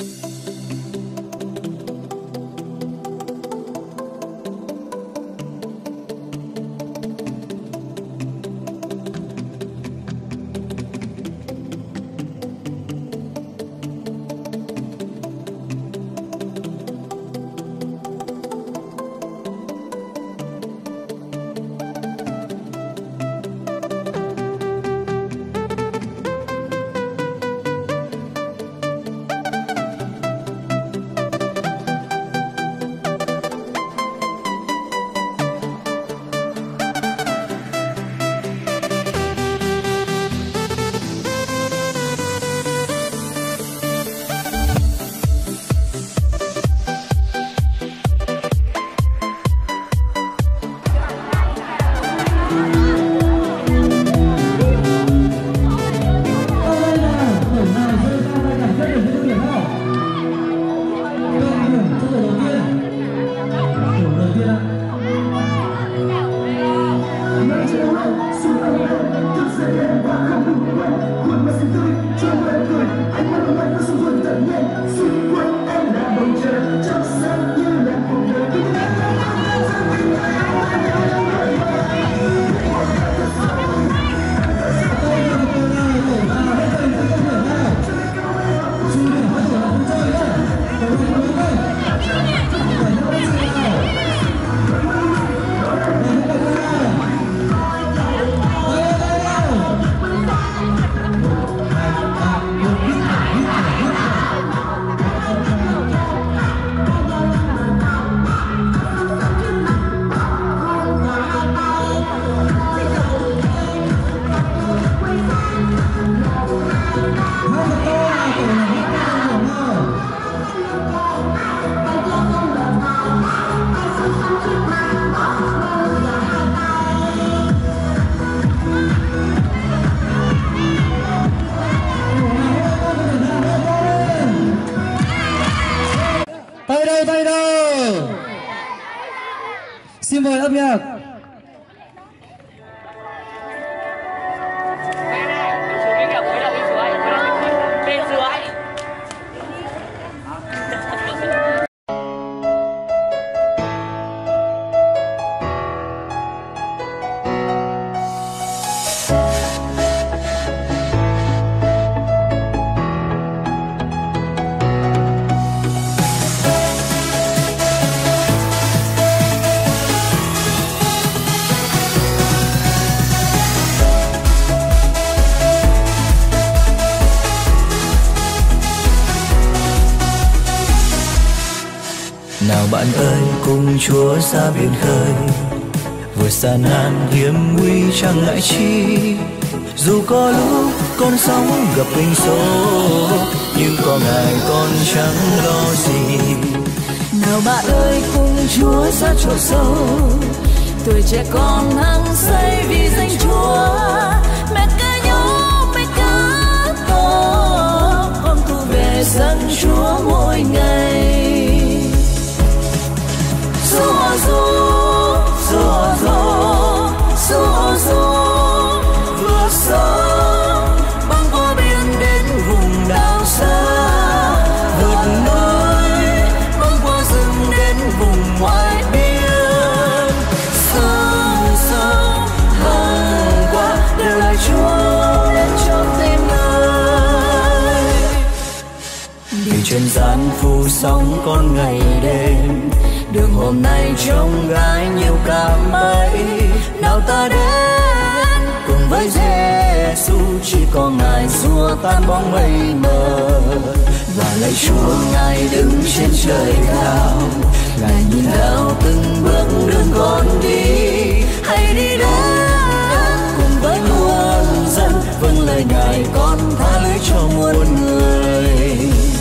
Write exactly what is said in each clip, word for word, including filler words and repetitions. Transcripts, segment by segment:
Xin mời âm nhạc. Nào bạn ơi cùng Chúa ra biển khơi, vượt xa nan hiểm nguy chẳng ngại chi. Dù có lúc con sóng gặp hình số, nhưng có Ngài con chẳng lo gì. Nào bạn ơi cùng Chúa ra chỗ sâu, tuổi trẻ con hăng say vì danh Chúa. Mẹ ca nhớ mẹ cá to, con thu về dân Chúa mỗi ngày. Gió gió gió gió gió gió vượt sóng băng qua biển đến vùng đảo xa, vượt núi băng qua rừng đến vùng ngoại biên. Sông sông băng qua đều là Chúa đến cho tim người. Vì trên gian phù sóng con ngày đêm, đường hôm nay trông gái nhiều cảm mấy. Nào ta đến cùng với Giêsu, chỉ có Ngài xua tan bóng mây mờ. Và lạy Chúa Ngài đứng trên trời cao, Ngài nhìn theo từng bước đường con đi. Hãy đi đến cùng với muôn dân, vâng lời Ngài con tha lưới cho muôn người.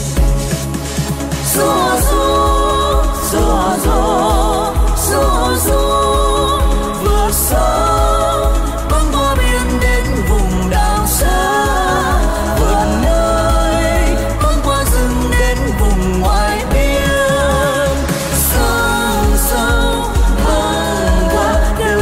Gió gió gió gió gió gió vượt sóng băng qua biển đến vùng đảo xa, vượt nơi băng qua rừng đến vùng ngoại biên. Sông sông băng qua đều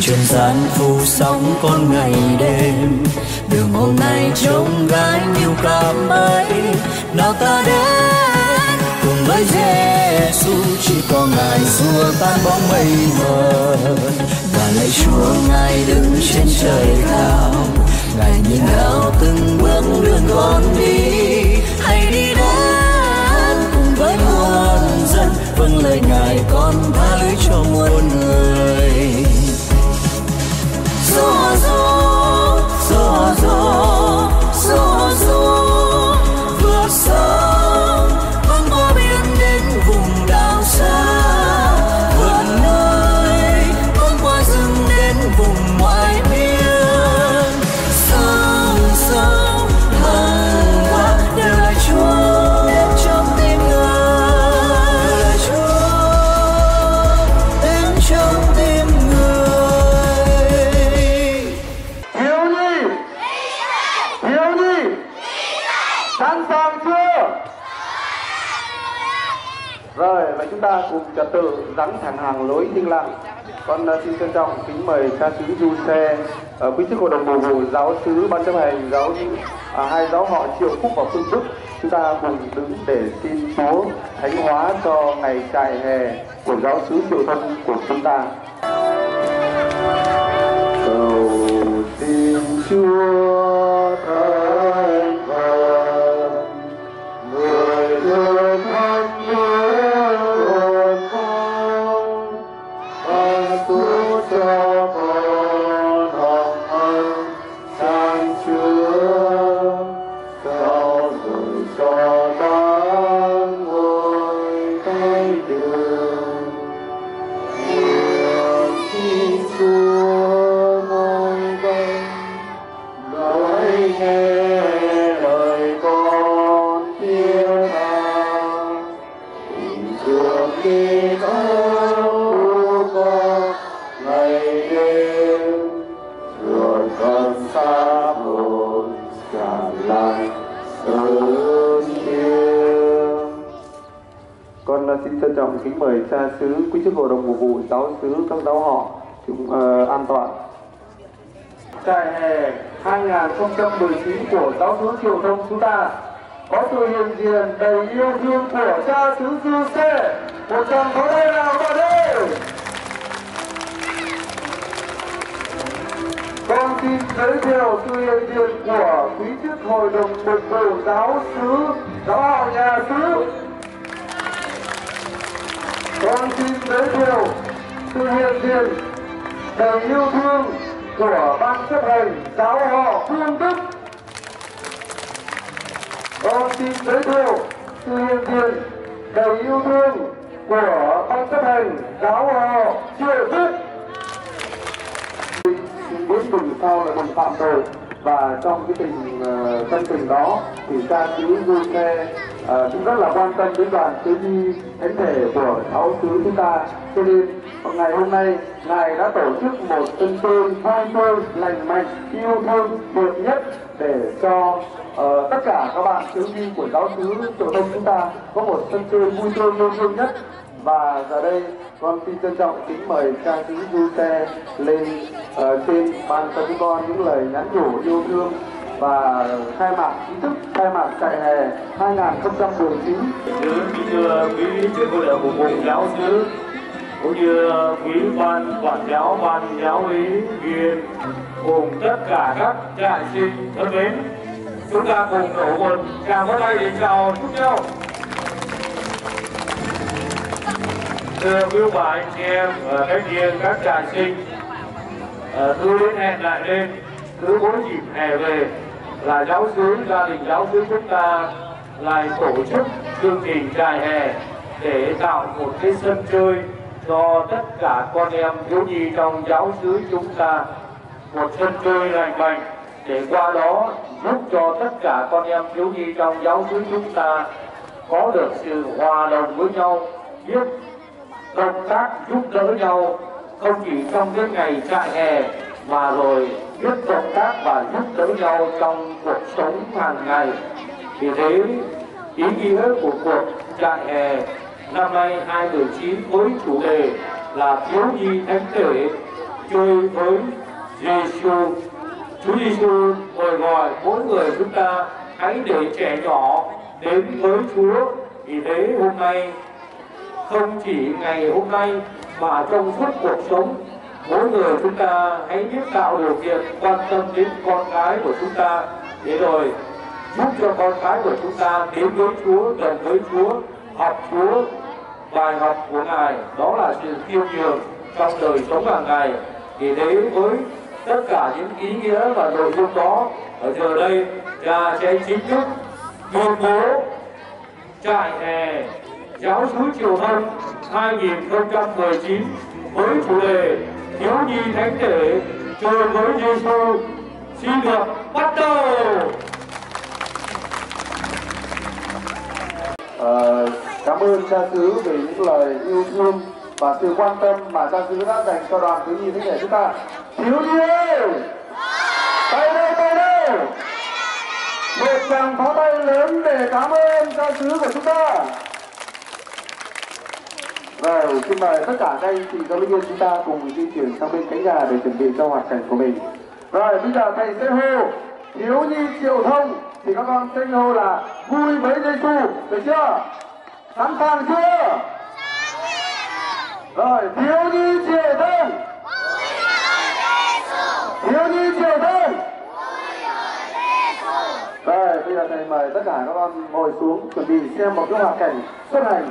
trần gian phù sóng con ngày đêm. Đường hôm nay trông gái nhiều cảm ấy, nào ta đến cùng với Giêsu, chỉ có Ngài xua tan bóng mây mờ. Và lạy Chúa Ngài đứng trên trời cao, Ngài nhìn theo từng bước đường con đi. Hãy đi đến cùng với muôn dân, vâng lời Ngài con tha lối cho muôn người. Gió gió gió gió gió gió vượt sông băng qua biển đến vùng đảo xa, vượt nơi băng qua rừng đến vùng ngoại biên. Sông sông băng qua đều là Chúa đến trong tim người, đều là Chúa đến trong tim người. Thiếu nhi, thiếu nhi, sẵn sàng chưa? Rồi, và chúng ta cùng trật tự dắn thẳng hàng lối yên lặng. Con uh, xin trân trọng kính mời cha xứ Du Xe, uh, quý chức hội đồng bầu vụ, giáo xứ ban chấp hành, giáo uh, hai giáo họ Triệu Phúc và Phương Đức. Chúng ta cùng đứng để xin Chúa thánh hóa cho ngày trại hè của giáo xứ Triệu Thông của chúng ta. Cầu xin Chúa thánh thần, người thương thân hồn con, ban phước cho con hồng ân sang chứa, sau rồi cho ta ngồi tay đường. Xin Chúa ngồi bên nói nghe lời con tiếng tha, tình thương đi đâu có ngày đêm, rồi con xa hồn tràn lan ơn yêu. Con uh, xin trân trọng kính mời cha xứ, quý chức hội đồng mục vụ, giáo xứ, các giáo họ chúng uh, an toàn. Trại hè hai không một chín của giáo xứ Triệu Thông chúng ta có sự hiện diện đầy yêu thương của cha xứ Du Xe. Một tràng pháo tay nào vào đây. Con xin giới thiệu sự hiện diện của quý chức hội đồng mục vụ, giáo xứ, giáo họ nhà xứ. Con xin giới thiệu sự hiện diện đầy yêu thương của ban chấp hành giáo họ Phương Đức. Con xin giới thiệu sự hiện diện đầy yêu thương của ban chấp hành giáo họ Triệu Phúc. Xin biết mừng sau là mừng phạm tội, và trong cái tình uh, tâm tình đó thì cha xứ Du Xe uh, cũng rất là quan tâm đến đoàn thiếu nhi thánh thể của giáo xứ chúng ta, cho nên ngày hôm nay ngài đã tổ chức một sân chơi vui tươi lành mạnh yêu thương tuyệt nhất để cho uh, tất cả các bạn thiếu nhi của giáo xứ Triệu Thông chúng ta có một sân chơi vui tươi yêu thương nhất. Và giờ đây con xin trân trọng kính mời cha xứ Du Xe lên uh, trên ban cho chúng con những lời nhắn nhủ yêu thương và khai mạc chính thức khai mạc trại hè hai không một chín. Kính thưa quý chức hội đồng mục vụ, giáo xứ cũng như quý ban quản giáo, ban giáo lý viên cùng tất cả các trại sinh thân mến, chúng ta cùng đổ một tràng pháo tay để chào chúc nhau. Thưa quý bà anh chị em và các riêng các trại sinh, cứ đến hẹn lại lên, cứ mỗi dịp hè về là giáo xứ, gia đình giáo xứ chúng ta lại tổ chức chương trình trại hè để tạo một cái sân chơi cho tất cả con em thiếu nhi trong giáo xứ chúng ta, một sân chơi lành mạnh để qua đó giúp cho tất cả con em thiếu nhi trong giáo xứ chúng ta có được sự hòa đồng với nhau, biết công tác giúp đỡ nhau, không chỉ trong cái ngày trại hè mà rồi biết công tác và giúp đỡ nhau trong cuộc sống hàng ngày. Vì thế ý nghĩa của cuộc trại hè năm nay hai không một chín với chủ đề là thiếu nhi thánh thể chơi với Giêsu. Chúa Giêsu mời gọi mỗi người chúng ta hãy để trẻ nhỏ đến với Chúa. Vì thế hôm nay, không chỉ ngày hôm nay mà trong suốt cuộc sống, mỗi người chúng ta hãy biết tạo điều kiện quan tâm đến con cái của chúng ta, để rồi giúp cho con cái của chúng ta đến với Chúa, gần với Chúa, học Chúa. Bài học của Ngài đó là sự khiêm nhường trong đời sống hàng ngày. Vì thế với tất cả những ý nghĩa và nội dung đó, ở giờ đây Cha sẽ chính thức tuyên bố trại hè giáo xứ Triệu Thông hai nghìn không trăm mười chín với chủ đề Thiếu nhi thánh thể chơi với Giêsu xin được bắt đầu. À, cảm ơn cha xứ về những lời yêu thương và sự quan tâm mà cha xứ đã dành cho đoàn thiếu nhi thánh thể chúng ta. Thiếu nhi ơi, tay đâu tay đâu, một tràng pháo tay lớn để cảm ơn cha xứ của chúng ta. Rồi, xin mời tất cả các anh chị giáo viên chúng ta cùng di chuyển sang bên cánh nhà để chuẩn bị cho hoạt cảnh của mình. Rồi, bây giờ thầy sẽ hô thiếu nhi Triệu Thông thì các con sẽ hô là vui với Giêsu, được chưa? Sẵn sàng chưa? Rồi, thiếu nhi Triệu Thông, thiếu nhi Triệu Thông. Rồi, bây giờ thầy mời tất cả các con ngồi xuống chuẩn bị xem một cái hoạt cảnh xuất hành.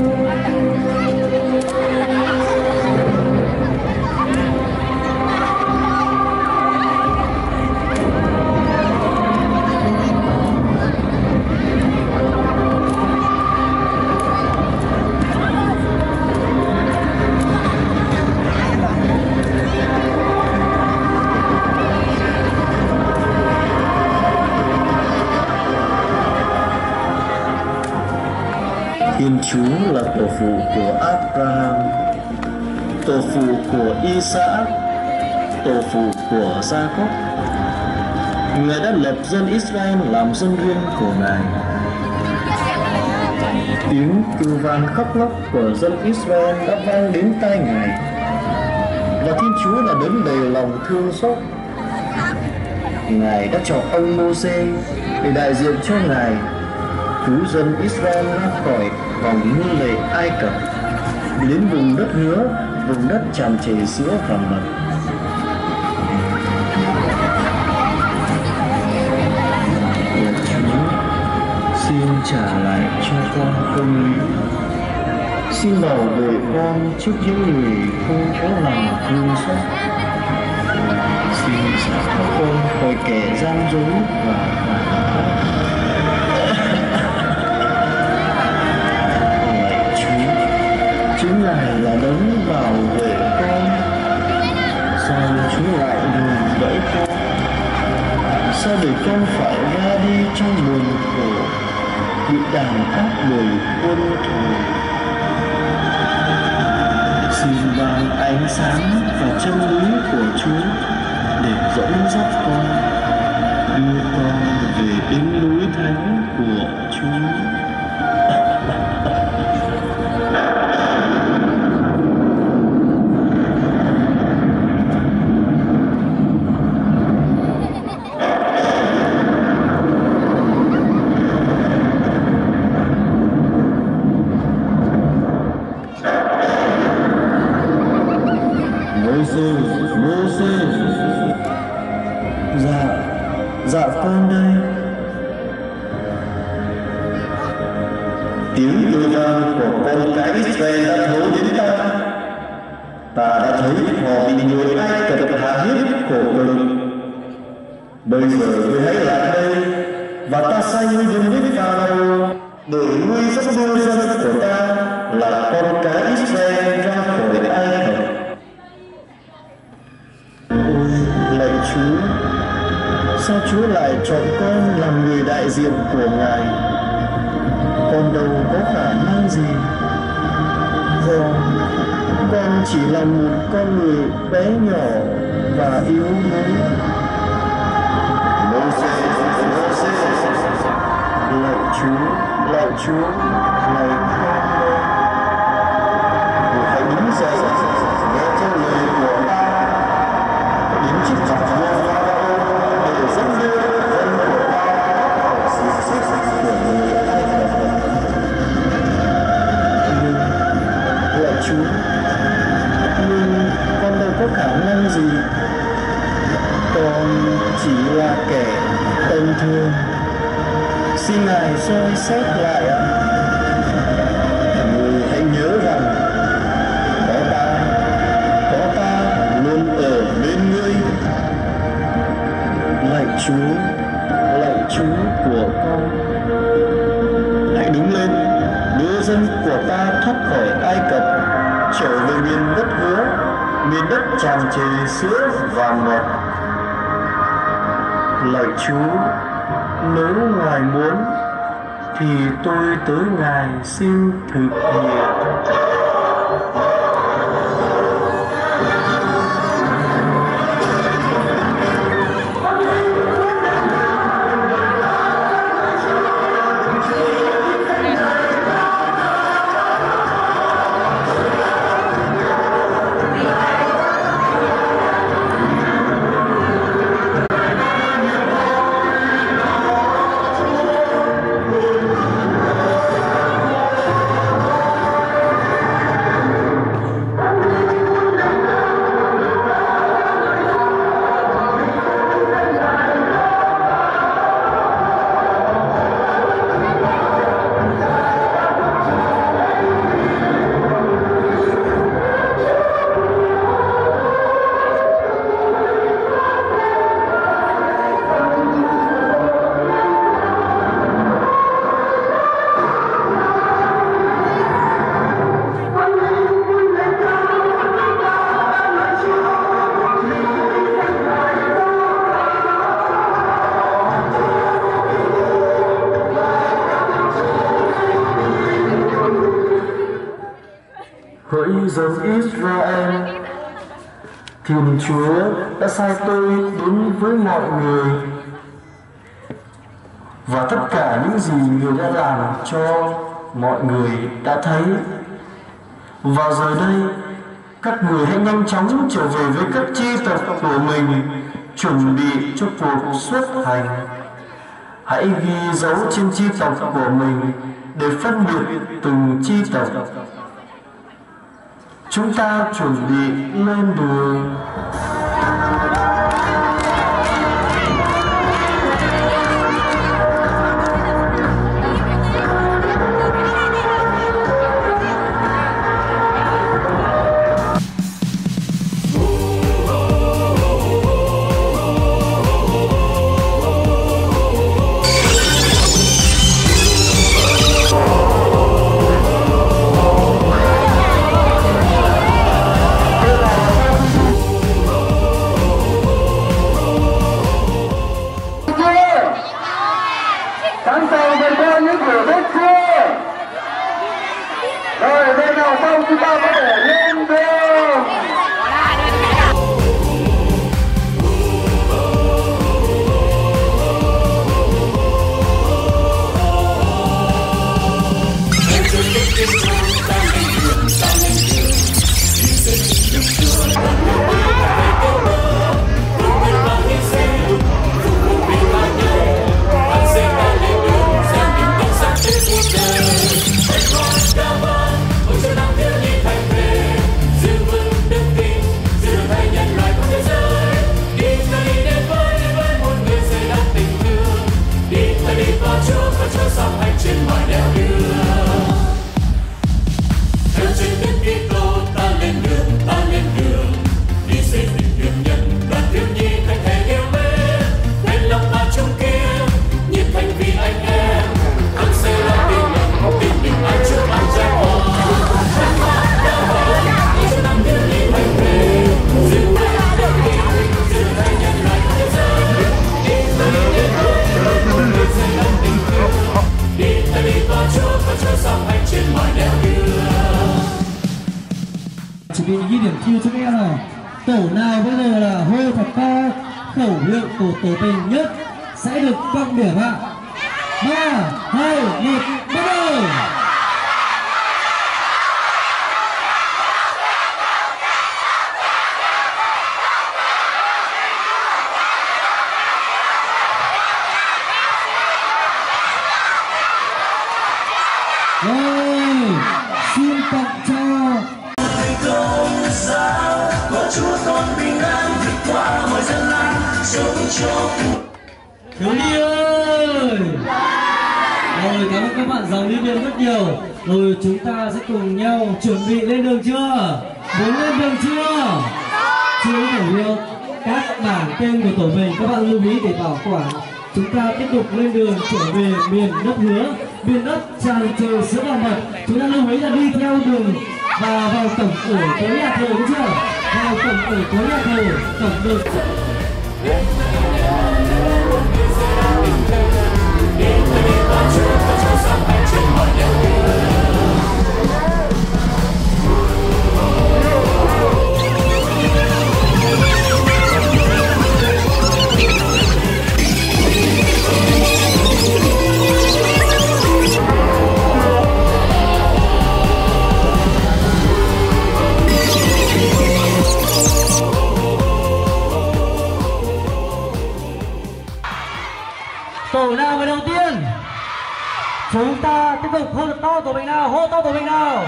Thiên Chúa là tổ phụ của Abraham, tổ phụ của Isaac, tổ phụ của Jacob. Ngài đã lập dân Israel làm dân riêng của Ngài. Tiếng kêu van khóc lóc của dân Israel đã vang đến tai Ngài, và Thiên Chúa là đấng đầy lòng thương xót. Ngài đã chọn ông Mô-sê để đại diện cho Ngài cứu dân Israel ra khỏi vòng nô lệ Ai Cập đến vùng đất hứa, vùng đất tràn trề sữa và mật. Lạy Chúa, xin trả lại cho con công lý, xin bảo vệ con trước những người không có lòng thương xót, xin xả con khỏi kẻ gian dối và phản bác. Chính Ngài là đấng bảo vệ con. Sao Chúa lại đùn đẩy con? Sao để con phải ra đi trong buồn khổ, bị đàn áp bởi quân thù? Xin ban ánh sáng và chân lý của Chúa để dẫn dắt con, đưa con về đến núi thánh của Chúa. Mô-sê, dạ, dạ con đây. Tiếng kêu van của con cái Israel đã thấu đến ta. Ta đã thấy họ bị người Ai Cập hạ hiếp khổ cực. Bây giờ ngươi hãy lại đây, và ta sai ngươi đến với Pharaoh để ngươi dẫn đưa dân của ta là con cái Israel ra khỏi Ai Cập. Lạy Chúa, sao Chúa lại chọn con làm người đại diện của Ngài? Con đâu có khả năng gì. Con, con chỉ là một con người bé nhỏ và yếu đuối. Mô-sê, Mô-sê, lạy Chúa, lạy Chúa, lạy con đây. Hãy đứng dậy, nghe theo lời của ta. bản năng gì, con chỉ là kẻ tầm thường. Xin Ngài soi xét lại ạ. Người hãy nhớ rằng có ta, có ta luôn ở bên ngươi. Lạy Chúa, lạy Chúa của con, hãy đứng lên, đưa dân của ta thoát khỏi Ai Cập, trở về miền đất hứa, miền đất tràn trề sữa và ngọt. Lạy Chúa, nếu Ngài muốn thì tôi tới Ngài xin thực hiện. Hỡi dân Israel, Thiên Chúa đã sai tôi đến với mọi người và tất cả những gì người đã làm cho mọi người đã thấy. Và giờ đây, các người hãy nhanh chóng trở về với các chi tộc của mình, chuẩn bị cho cuộc xuất hành. Hãy ghi dấu trên chi tộc của mình để phân biệt từng chi tộc. Chúng ta chuẩn bị lên đường. Sẵn sàng vượt qua những thử thách chưa? Rồi bên nào xong chúng ta có thể lên đường. Chuẩn bị ghi điểm thiêu cho các em nào. Tổ nào bây giờ là hô thật to khẩu hiệu của tổ tình nhất sẽ được cộng điểm ạ. Ba, hai, một, bắt đầu. Rồi, xin tặng cho Chúa con bình an vượt qua mọi gian nan, sống cho cuộc. Thiếu nhi ơi! Rồi, cảm ơn các bạn giáo lý viên rất nhiều. Rồi chúng ta sẽ cùng nhau chuẩn bị lên đường chưa? Muốn lên đường chưa? Chưa khẩu hiệu các bảng tên của tổ mình các bạn lưu ý để bảo quản. Chúng ta tiếp tục lên đường trở về miền đất hứa, miền đất tràn trề sữa và mật. Chúng ta lưu ý là đi theo đường và vào cổng ở có nhà thờ, đúng chưa? Vào cổng ở có nhà thờ, cổng đường. Tổ nào người đầu tiên? Chúng ta tiếp tục hô to tổ mình nào, hô to tổ mình nào.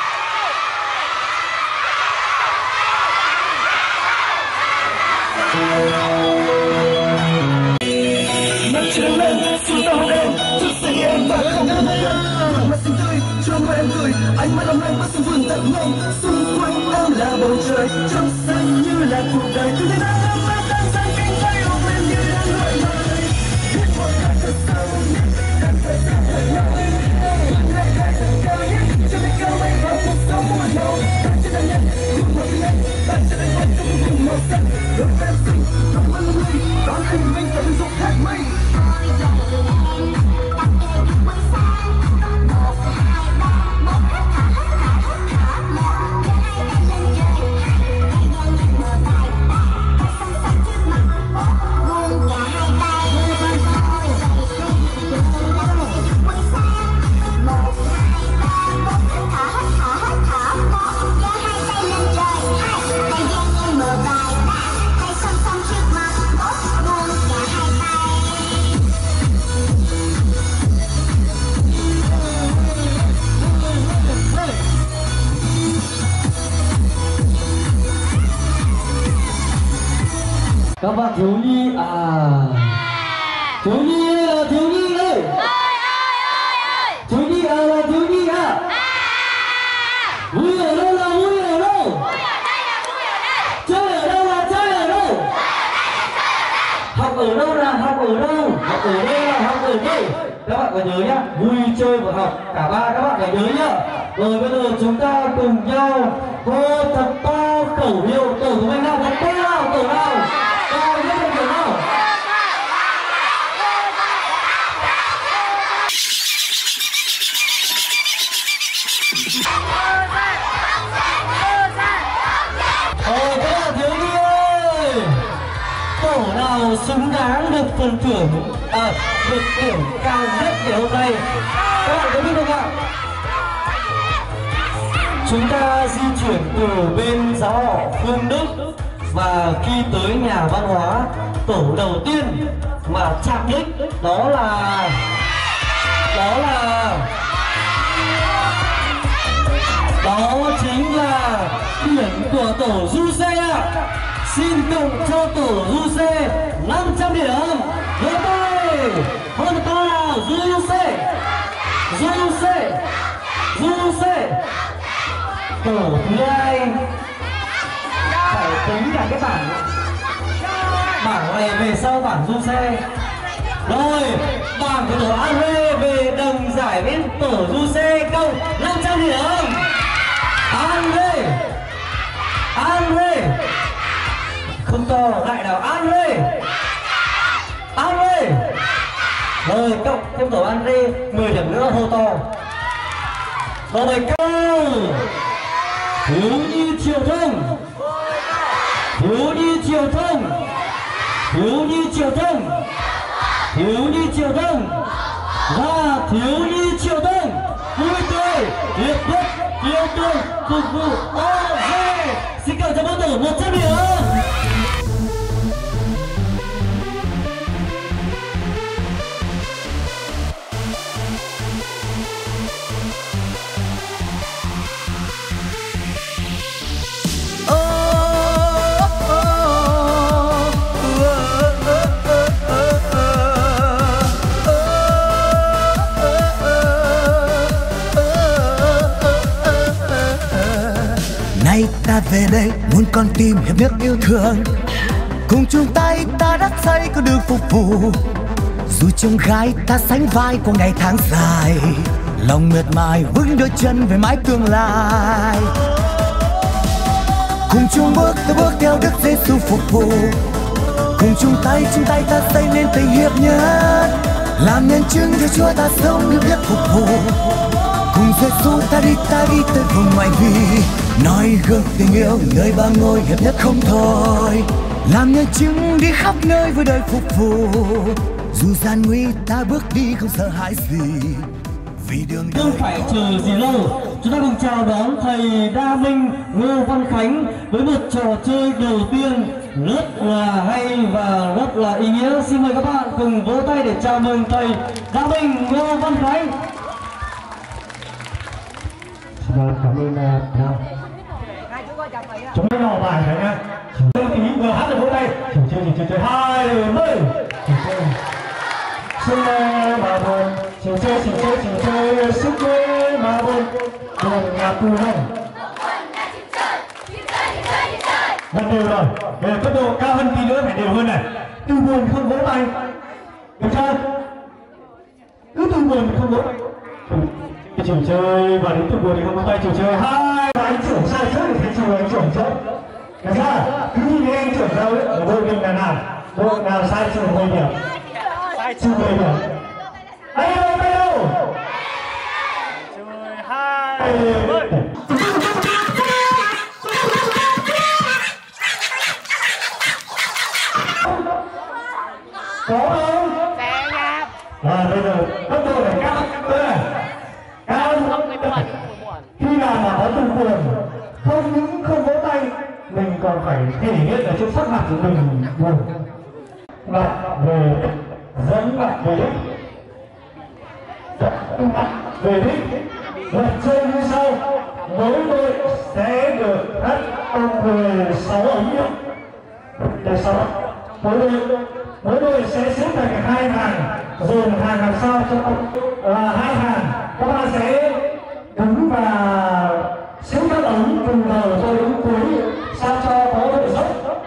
Mặt trời lên, xuân tao đêm, chút xinh em và không có người. Mặt xinh tươi, cho mà em cười, ánh mắt long lanh bắt sương vườn tận mây. Xung quanh em là bầu trời, trong xanh như là cuộc đời. Từ thế nào em mắt đang xanh cánh tay ôm em như đang gọi mời. Biết một ngày thật sâu nhất, đang phải cảm thấy nhau. Lại lại thật cao nhất, cho nên cao bay vào cuộc sống muôn màu. Bạn trên đàn nhân, cùng một tiếng anh, bạn trên đàn nhân cùng cùng màu xanh. Đôi em xinh, đôi mắt long lanh, đón anh mình tận dụng thác mây. Các bạn thiếu nhi à, thiếu nhi là thiếu nhi ơi, thiếu nhi à là thiếu nhi à. Vui ở đâu là vui ở đâu, chơi ở đâu là chơi ở đâu, học ở đâu là học ở đâu, học ở đây là học ở đây. Các bạn phải nhớ nhá, vui chơi và học cả ba các bạn phải nhớ nhá. Rồi bây giờ chúng ta cùng nhau hô thật to khẩu hiệu tổ của mình nào, thật to nào, tổ nào. Ôi các bạn thiếu nhi ơi, tổ nào xứng đáng được phần thưởng, à, được điểm cao nhất ngày hôm nay, các bạn có biết không ạ? Chúng ta di chuyển từ bên giáo họ Phương Đức và khi tới nhà văn hóa, tổ đầu tiên mà chạm đích đó là đó là đó chính là điểm của tổ du xe ạ. Xin cộng cho tổ du xe năm trăm điểm. Vỗ tay hơn to nào, du xe du xe du xe. Tổ thứ hai phải tính cả cái bảng bảng này về sau, bảng du xe. Rồi bảng của tổ An Rê về đồng giải bên tổ du xe cộng năm trăm điểm. An Rê An Rê không to lại nào, An Rê An Rê. Rồi cộng thêm tổ An Rê mười điểm nữa, hô to. Rồi câu thiếu nhi Triệu Thông, thiếu nhi Triệu Thông, thiếu nhi Triệu Thông, thiếu nhi Triệu Thông và thiếu nhi Triệu Thông vui tươi hiệp nhất yêu thương phục vụ ô dê. Xin cảm ơn tổ một trăm điểm. Oh ta về đây muốn con tim hiệp nhất yêu thương, cùng chung tay ta đắp xây con đường phục vụ. Dù trong gai ta sánh vai qua ngày tháng dài, lòng mệt mỏi vững đôi chân về mãi tương lai. Cùng chung bước ta bước theo Đức Giêsu phục vụ, cùng chung tay chung tay ta xây nên tình hiệp nhất, làm nhân chứng cho Chúa ta sống hiệp nhất phục vụ. Cùng Giêsu ta đi ta đi tới vùng ngoại vi, nói gương tình yêu nơi ba ngôi hiệp nhất không thôi, làm nhân chứng đi khắp nơi với đời phục vụ. Dù gian nguy ta bước đi không sợ hãi gì, vì đường không phải chờ gì lâu. Chúng ta cùng chào đón thầy Đa Minh, Ngô Văn Khánh với một trò chơi đầu tiên rất là hay và rất là ý nghĩa. Xin mời các bạn cùng vỗ tay để chào mừng thầy Đa Minh, Ngô Văn Khánh. Vâng, cảm ơn thầy. Chúng ta nhỏ bài phải nha. Đương tí vừa hát được vỗ tay. Chơi chơi chơi chơi hai mươi. Xin mà buồn, chiều chơi chiều chơi chiều chơi sức quê mà buồn, buồn là tu hành. Vẫn đều rồi, về tốc độ cao hơn tí nữa phải đều hơn này. Tu buồn không vỗ tay, được chưa? Cứ tu buồn không vỗ tay. Chiều chơi và đến tu buồn thì không vỗ tay. Chiều chơi hai và anh trưởng sai trước thì thấy chiều anh trưởng trước. Được chưa? Cứ nhìn anh trưởng đâu ấy, ở đội mình là nào, đội nào sai chiều mười điểm. Chưa về được. Đây đâu, đây đâu. Chơi hai mươi. Có không? Xe nha. À, bây giờ tốc độ này cao hơn này. Cao hơn. Khi nào mà có từng buồn, không những không vỗ tay, mình còn phải thể hiện ở trên sắc mặt của mình buồn. Lại về dẫn bạn về đích, dẫn bạn về đích. Lượt chơi như sau, mỗi đội sẽ được cắt ông mười sáu ống nhé. Để sau mỗi đội mỗi đội sẽ xếp thành hai hàng, dồn hàng làm sao cho là hai hàng. Các bạn sẽ đứng và xếp các ống từ đầu cho đến cuối sao cho có độ dốc,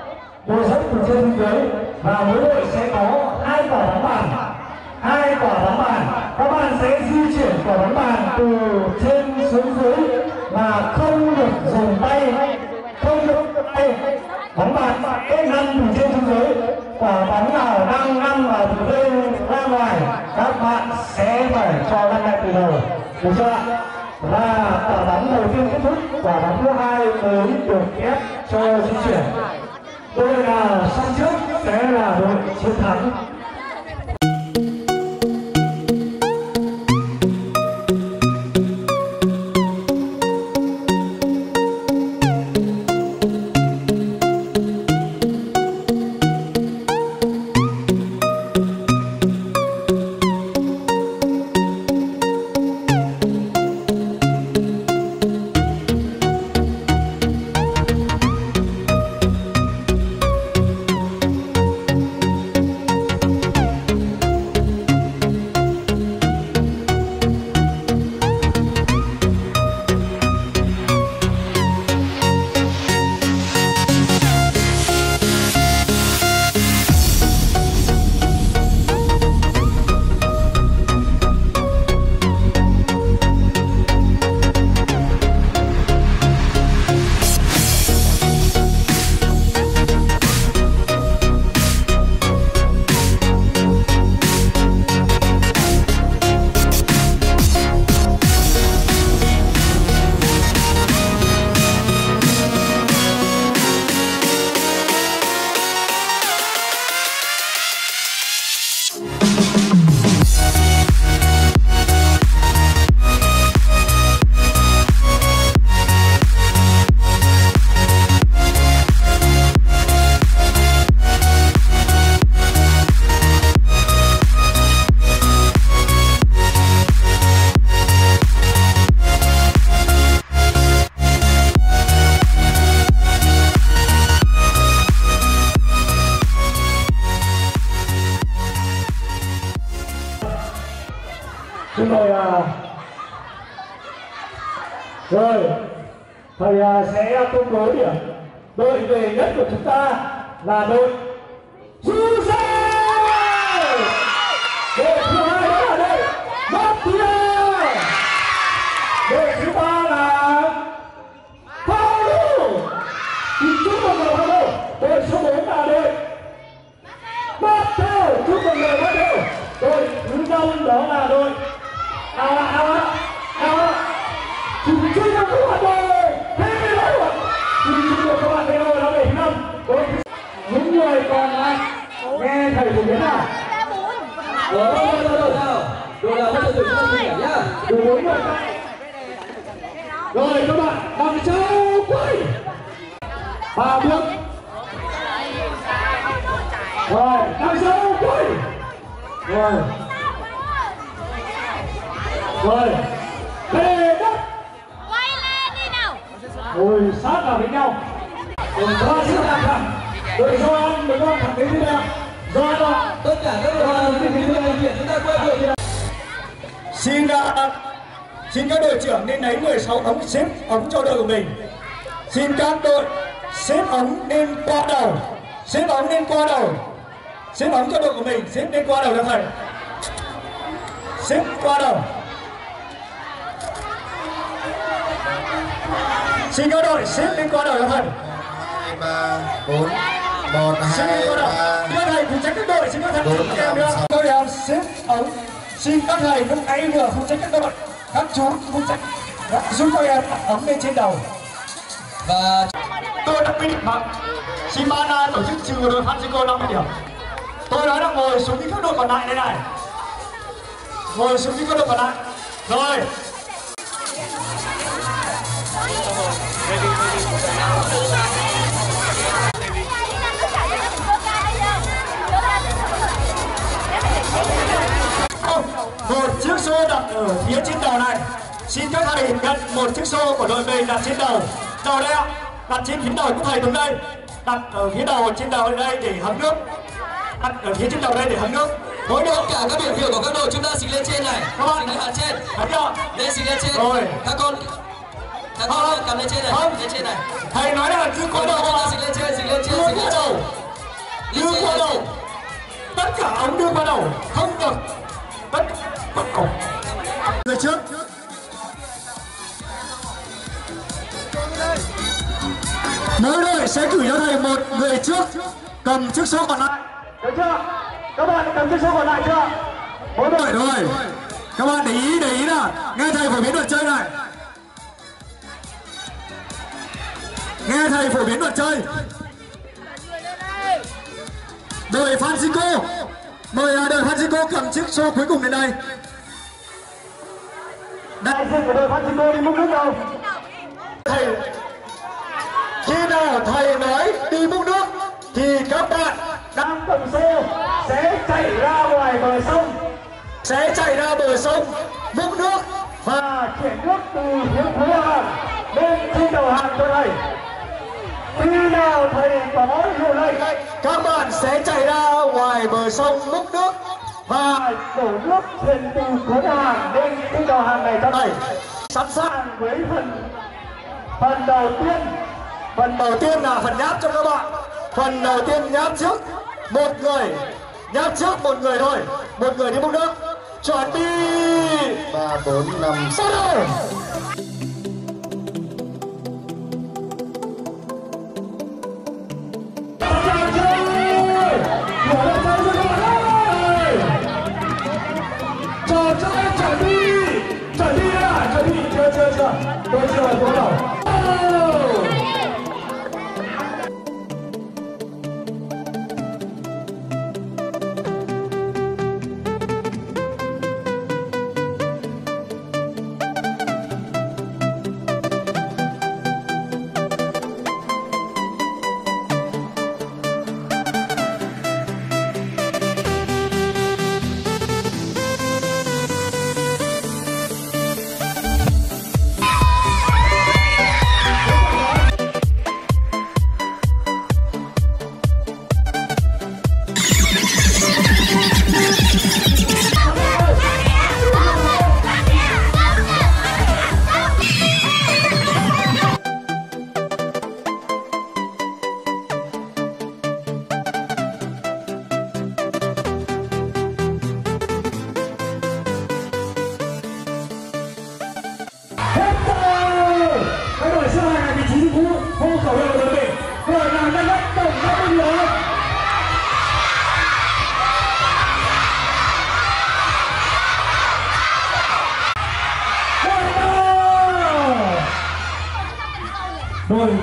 độ dốc từ trên xuống dưới, và mỗi đội sẽ có hai quả bóng bàn, hai quả bóng bàn. Các bạn sẽ di chuyển quả bóng bàn từ trên xuống dưới mà không được dùng tay, không được tay. Bóng bàn sẽ nằm từ trên xuống dưới, quả bóng nào đang nằm vào từ đây ra ngoài các bạn sẽ phải cho lăn lại từ đầu, được chưa ạ? Và quả bóng đầu tiên kết thúc, quả bóng thứ hai mới được ép cho di chuyển. Đội nào sang trước sẽ là đội chiến thắng. Xin mời à... rồi thầy sẽ công bố điểm. Đội về nhất của chúng ta là đội Giuse. Đội thứ hai đó là đội Mattia. Đội thứ ba là Paulo. Chúc mừng đội Paulo. Đội số bốn là đội Matteo. Chúc mừng đội Matteo. Đội thứ năm đó là đội à à à chủ trương của các bạn đội thế rồi. Chủ trương của các bạn thế rồi là đội thứ năm. Đội những người còn lại nghe thầy phổ biến nào. Rồi rồi rồi rồi nào. Rồi nào, bây giờ chúng ta nghỉ nhá. Đủ bốn người. Rồi các bạn đằng sau quay. Ba bước. Rồi đằng sau quay. Rồi. Rồi. Về đất. Quay lên đi nào. Ngồi sát vào với nhau. Rồi do sức làm thẳng. Đội do ăn, đội do thẳng đến thế nào. Do ăn Tất cả các đội làm thì chúng ta hiện chúng ta quay đội. Xin uh, xin các đội trưởng nên lấy mười sáu ống xếp ống cho đội của mình. Xin các đội xếp ống nên qua đầu, xếp ống nên qua đầu, xếp ống cho đội của mình, xếp nên qua đầu cho thầy, xếp qua đầu. Xin các đội xếp lên qua đầu cho thầy. hai ba bốn một Xin lên qua đầu. hai Các thầy phụ trách các đội, xin các thầy phụ trách nữa. Tôi đang xếp ống. Xin các thầy lúc nãy vừa phụ trách các đội, các chú phụ trách giúp các em đặt ống lên trên đầu. Và Tôi đã quy định bằng Shimana tổ chức trừ đội Francisco năm mươi điểm. Tôi nói là ngồi xuống với các đội còn lại đây này. Ngồi xuống với các đội còn lại. Rồi. Một chiếc xô đặt ở phía trên đầu này. Xin các thầy nhận một chiếc xô của đội mình đặt trên đầu. Đầu đây ạ. Đặt trên phía đầu của thầy đứng đây. Đặt ở phía đầu trên đầu đây để hứng nước. Đặt ở phía trên đầu đây để hứng nước. Mỗi đội tất cả các biểu hiệu của các đội chúng ta xịt lên trên này. các bạn Xịt lên mặt trên. thấy chưa? Lên xịt lên trên. Rồi. Các con các con cầm lên trên này, Không. lên trên này. Thầy nói là cứ qua đầu Chúng ta mà. xịt lên trên, xịt lên trên, Đưa xịt qua lên đầu. trên. Đưa qua đầu. Tất cả ống đưa qua đầu. Không được. Tất cả cổng. Người trước. Mỗi đội sẽ cử cho thầy một người trước cầm chiếc số còn lại. Được chưa? Các bạn cầm chiếc số còn lại chưa? Mỗi đội rồi. Các bạn để ý, để ý nào. Nghe thầy phổ biến luật chơi này. Nghe thầy phổ biến luật chơi. Đội Francisco, mời đội Francisco cầm chiếc số cuối cùng đến đây. Đại diện của đội Francisco đi múc nước đâu? Thầy, khi nào thầy nói đi múc nước thì các bạn đang cầm xô sẽ chạy ra ngoài bờ sông, sẽ chạy ra bờ sông múc nước và chuyển nước từ phía cuối hàng lên trên đầu hàng cho thầy. Khi nào thầy có hiệu lệnh, các bạn sẽ chạy ra ngoài bờ sông múc nước và đổ nước truyền từ cuối hàng lên trên đầu hàng này cho thầy. Sẵn sàng với phần phần đầu tiên. Phần đầu tiên là phần nháp cho các bạn. Phần đầu tiên nháp trước một người, nháp trước một người thôi, một người đi múc nước. Chuẩn bị ba bốn năm bắt đầu. Trò chơi chuẩn bị, chuẩn bị đã, chuẩn bị chưa chưa chưa, tôi chưa bắt đầu.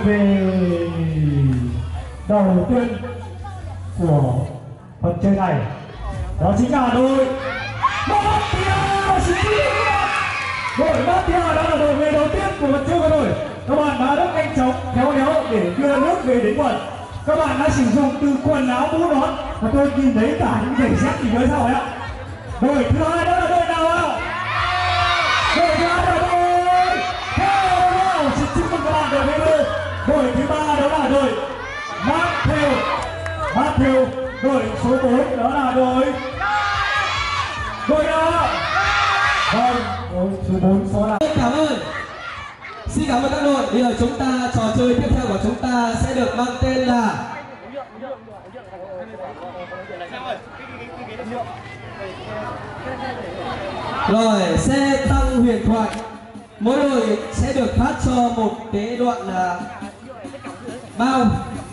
về đầu tiên của phần chơi này đó chính là đội Matia. Đội Matia đó là đội về đầu tiên của phần chơi của đội. Các bạn đã rất nhanh chóng khéo léo để đưa nước về đến quần. Các bạn đã sử dụng từ quần áo mũ nón và tôi nhìn thấy cả những giày dép thì nhớ sao ấy ạ. Đội thứ hai đó là đội nào ạ? Đội thứ hai là đội Theo. Xin chúc mừng các bạn đội về đội. Đội thứ ba đó là đội Matthew. Matthew. Đội số bốn đó là đội đội nào ạ? Vâng, đội số bốn số là. Cảm ơn. Xin cảm ơn các đội. Bây giờ chúng ta trò chơi tiếp theo của chúng ta sẽ được mang tên là rồi xe tăng huyền thoại. Mỗi đội sẽ được phát cho một cái đoạn là bao.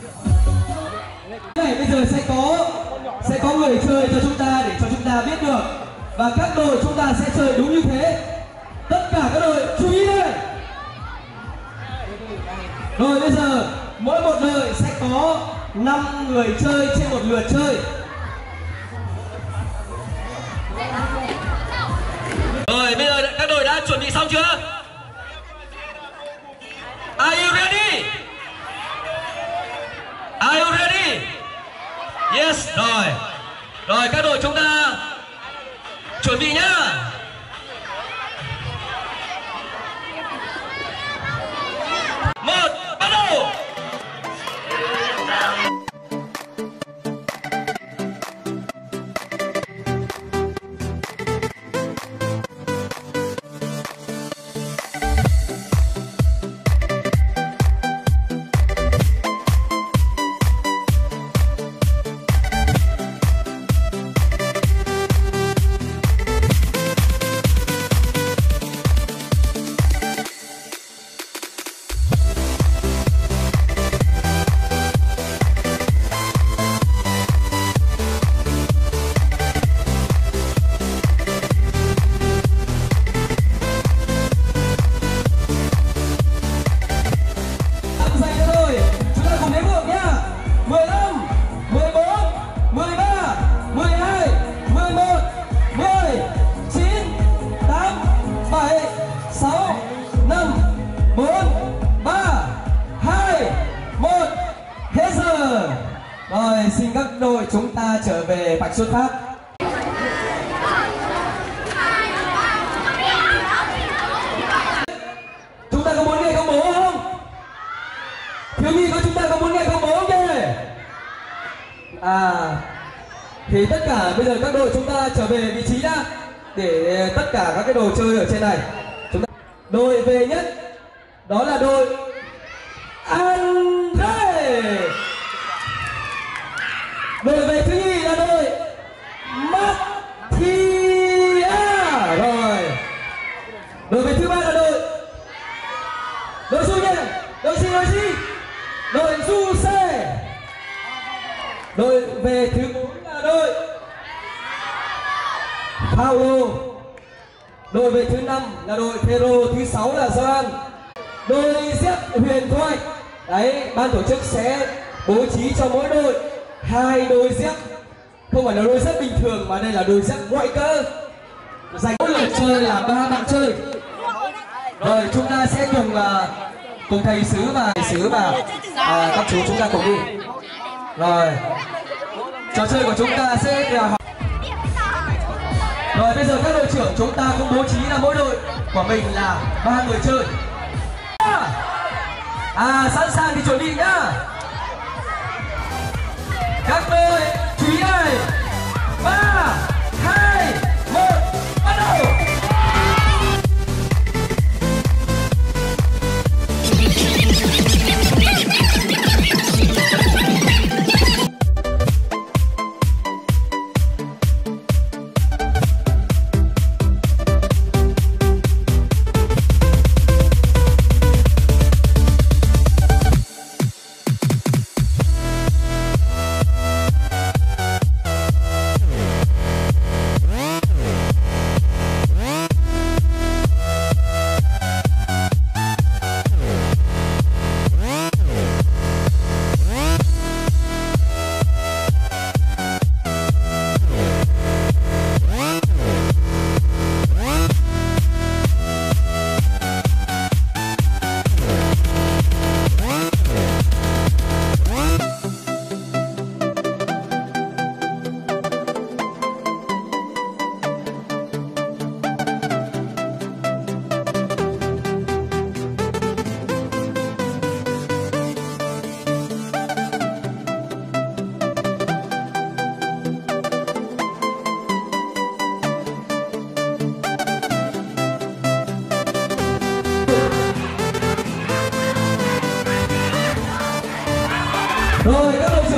Này bây giờ sẽ có sẽ có người chơi cho chúng ta để cho chúng ta biết được, và các đội chúng ta sẽ chơi đúng như thế. Tất cả các đội chú ý đây. Rồi bây giờ mỗi một đội sẽ có năm người chơi trên một lượt chơi. Rồi bây giờ các đội đã chuẩn bị xong chưa? Are you ready? Are you ready? Yes, rồi. Rồi các đội chúng ta chuẩn bị nhá. Một, bắt đầu. Rồi xin các đội chúng ta trở về vạch xuất phát. Chúng ta có muốn nghe công bố không? Thiếu nhi có chúng ta có muốn nghe công bố không kìa? À thì tất cả bây giờ các đội chúng ta trở về vị trí đã, để tất cả các cái đồ chơi ở trên này. Chúng ta đội về nhất đó là đội Andre. Đội về thứ nhì là đội Mattia. Rồi đội về thứ ba là đội đội du nhé đội gì đội gì đội du xe. Đội về thứ bốn là đội Paulo. Đội về thứ năm là đội Pedro. Thứ sáu là Gioan. Đôi dép huyền thoại. Đấy, ban tổ chức sẽ bố trí cho mỗi đội hai đôi dép, không phải là đôi dép bình thường mà đây là đôi dép ngoại cơ. Dành mỗi lượt chơi là ba bạn chơi. Rồi chúng ta sẽ cùng uh, cùng thầy xứ và thầy xứ và uh, các chú chúng ta cùng đi. Rồi trò chơi của chúng ta sẽ là rồi bây giờ các đội trưởng chúng ta cũng bố trí là mỗi đội của mình là ba người chơi. À sẵn sàng thì chuẩn bị nhá. Các đội chú ý này. Ba, hai, một, bắt đầu.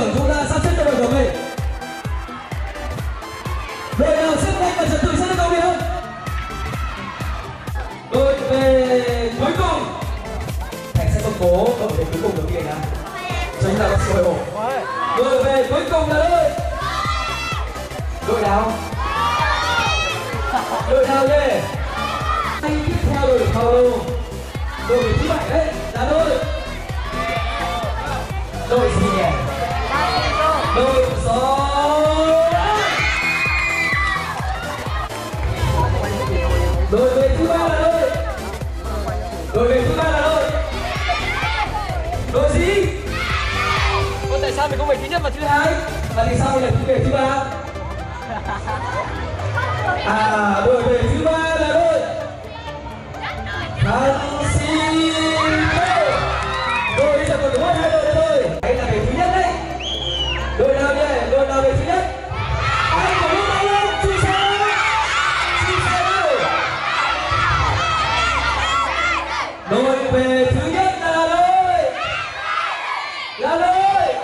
trưởng chúng ta sắp xếp cho đội của mình. Đội nào xếp nhanh và trật tự sẽ được công việc. Đội về cuối cùng, Thành sẽ công bố đội về cuối cùng đầu tiên nha. Chúng ta có sự hồi hộp. Đội về cuối cùng là đội đội nào? Đội nào nhỉ? Anh tiếp theo đội Paulo. Đội thứ bảy đấy là đội đội gì nhỉ? Đội số đội về thứ ba là đội đội về thứ ba là đội đội gì? Còn tại sao mình không về thứ nhất và thứ hai? Và tại sao mình lại về thứ ba? À, đội về thứ ba là đội Thắng Sinh. Đội bây giờ còn đúng hai đội nữa thôi. Đấy là về thứ nhất đấy. Đội nào nhỉ? Đội nào về thứ nhất? Anh có biết bao không? Chú sao? Chú sao? Đội về thứ nhất là đội là đội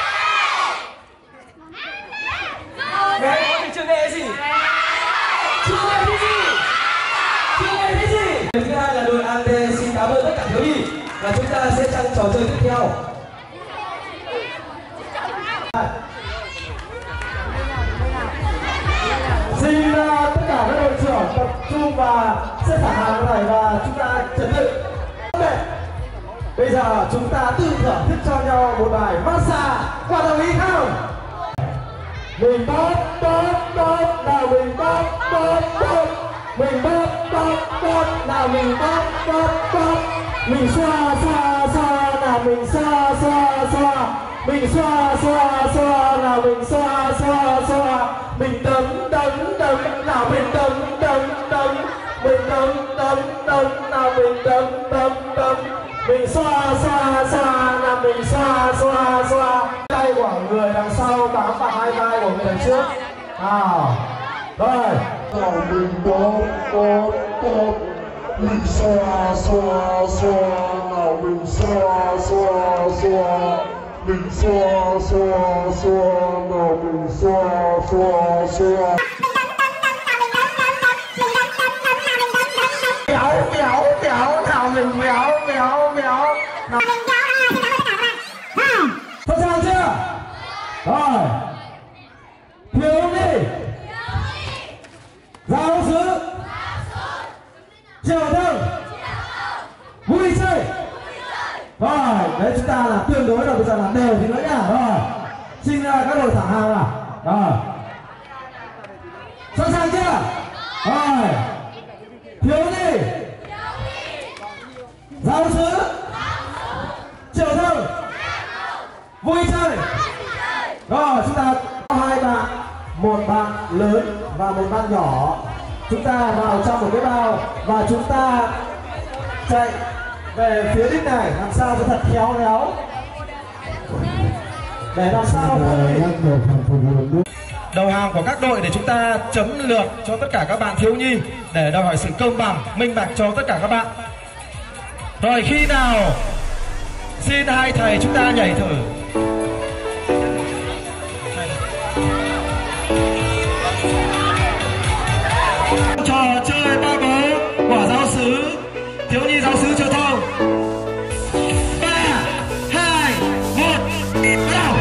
Đấy, có thể chưa nghe gì? Chưa nghe thấy gì? Chưa nghe thấy gì? Thứ hai là đội a tê. Xin cảm ơn tất cả thiếu nhi và chúng ta sẽ sang trò chơi tiếp theo. Xin uh, tất cả các đội trưởng tập trung và xếp thẳng hàng này và chúng ta trật tự. Bây giờ chúng ta tự thưởng thức cho nhau một bài massage. Có đồng ý không? Mình bóp bóp bóp nào mình bóp bóp bóp. Mình bóp bóp bóp nào mình bóp bóp bóp. Mình xoa xoa xoa nào mình xoa xoa xoa. Mình xoa xoa xoa nào mình xoa xoa xoa. Mình đấm đấm đấm nào mình đấm đấm đấm. Mình đấm đấm đấm nào mình đấm đấm đấm. Mình xoa xoa xoa nào mình xoa xoa xoa. Tay của người đằng sau bám vào hai tay của người đằng trước. Nào rồi nào mình bóp bóp bóp. Mình xoa xoa xoa nào mình xoa xoa xoa. Mình xoa xoa xoa nào mình xoa xoa xoa. Méo méo méo nào mình méo méo méo. Sẵn sàng chưa? Rồi thiếu đi giáo sứ triều thông vui chơi. Rồi đấy chúng ta là tương đối rồi, bây giờ là đều thì nữa nhá. Rồi xin uh, các đội thẳng hàng nào. Rồi sẵn sàng chưa? Rồi thiếu đi giáo sứ triều thông vui chơi. Rồi chúng ta có hai bạn, một bạn lớn và một bạn nhỏ. Chúng ta vào trong một cái bao và chúng ta chạy về phía đích này làm sao cho thật khéo léo để làm sao đầu hàng của các đội để chúng ta chấm lượt cho tất cả các bạn thiếu nhi để đòi hỏi sự công bằng minh bạch cho tất cả các bạn. Rồi khi nào xin hai thầy chúng ta nhảy thử. Trò chơi ba bố của giáo xứ thiếu nhi giáo xứ Triều Thông. Ba hai một bắt đầu.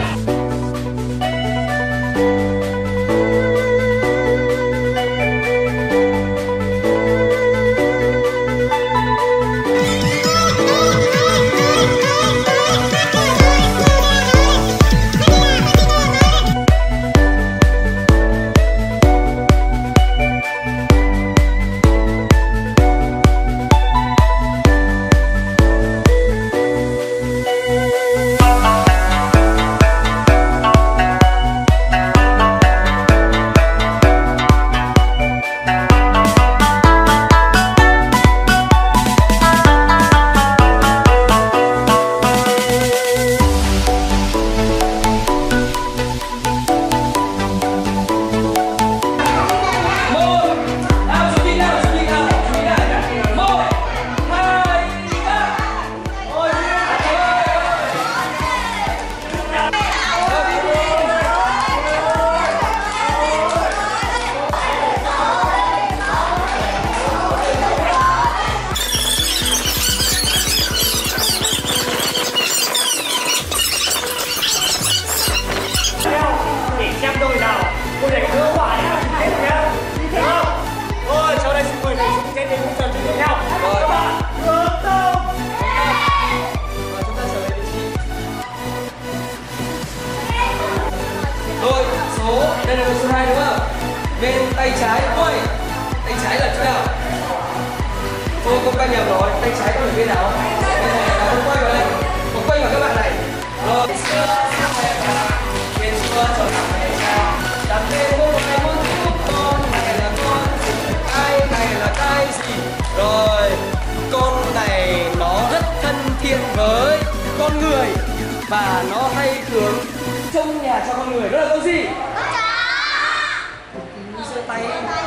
số, đây là đội số hai đúng không? Bên tay trái, ôi, tay trái là chỗ nào? Tôi không quay nhầm rồi, tay trái có ở bên nào? Bên này là không quay vào đây, không quay vào các bạn này. Rồi, xưa xưa bên xưa trở lại sao? Đặt lên một cái món thức con này là con ai này là cái gì? Rồi, con này nó rất thân thiện với con người và nó hay thường trông nhà cho con người. Đó là con gì? Giơ tay.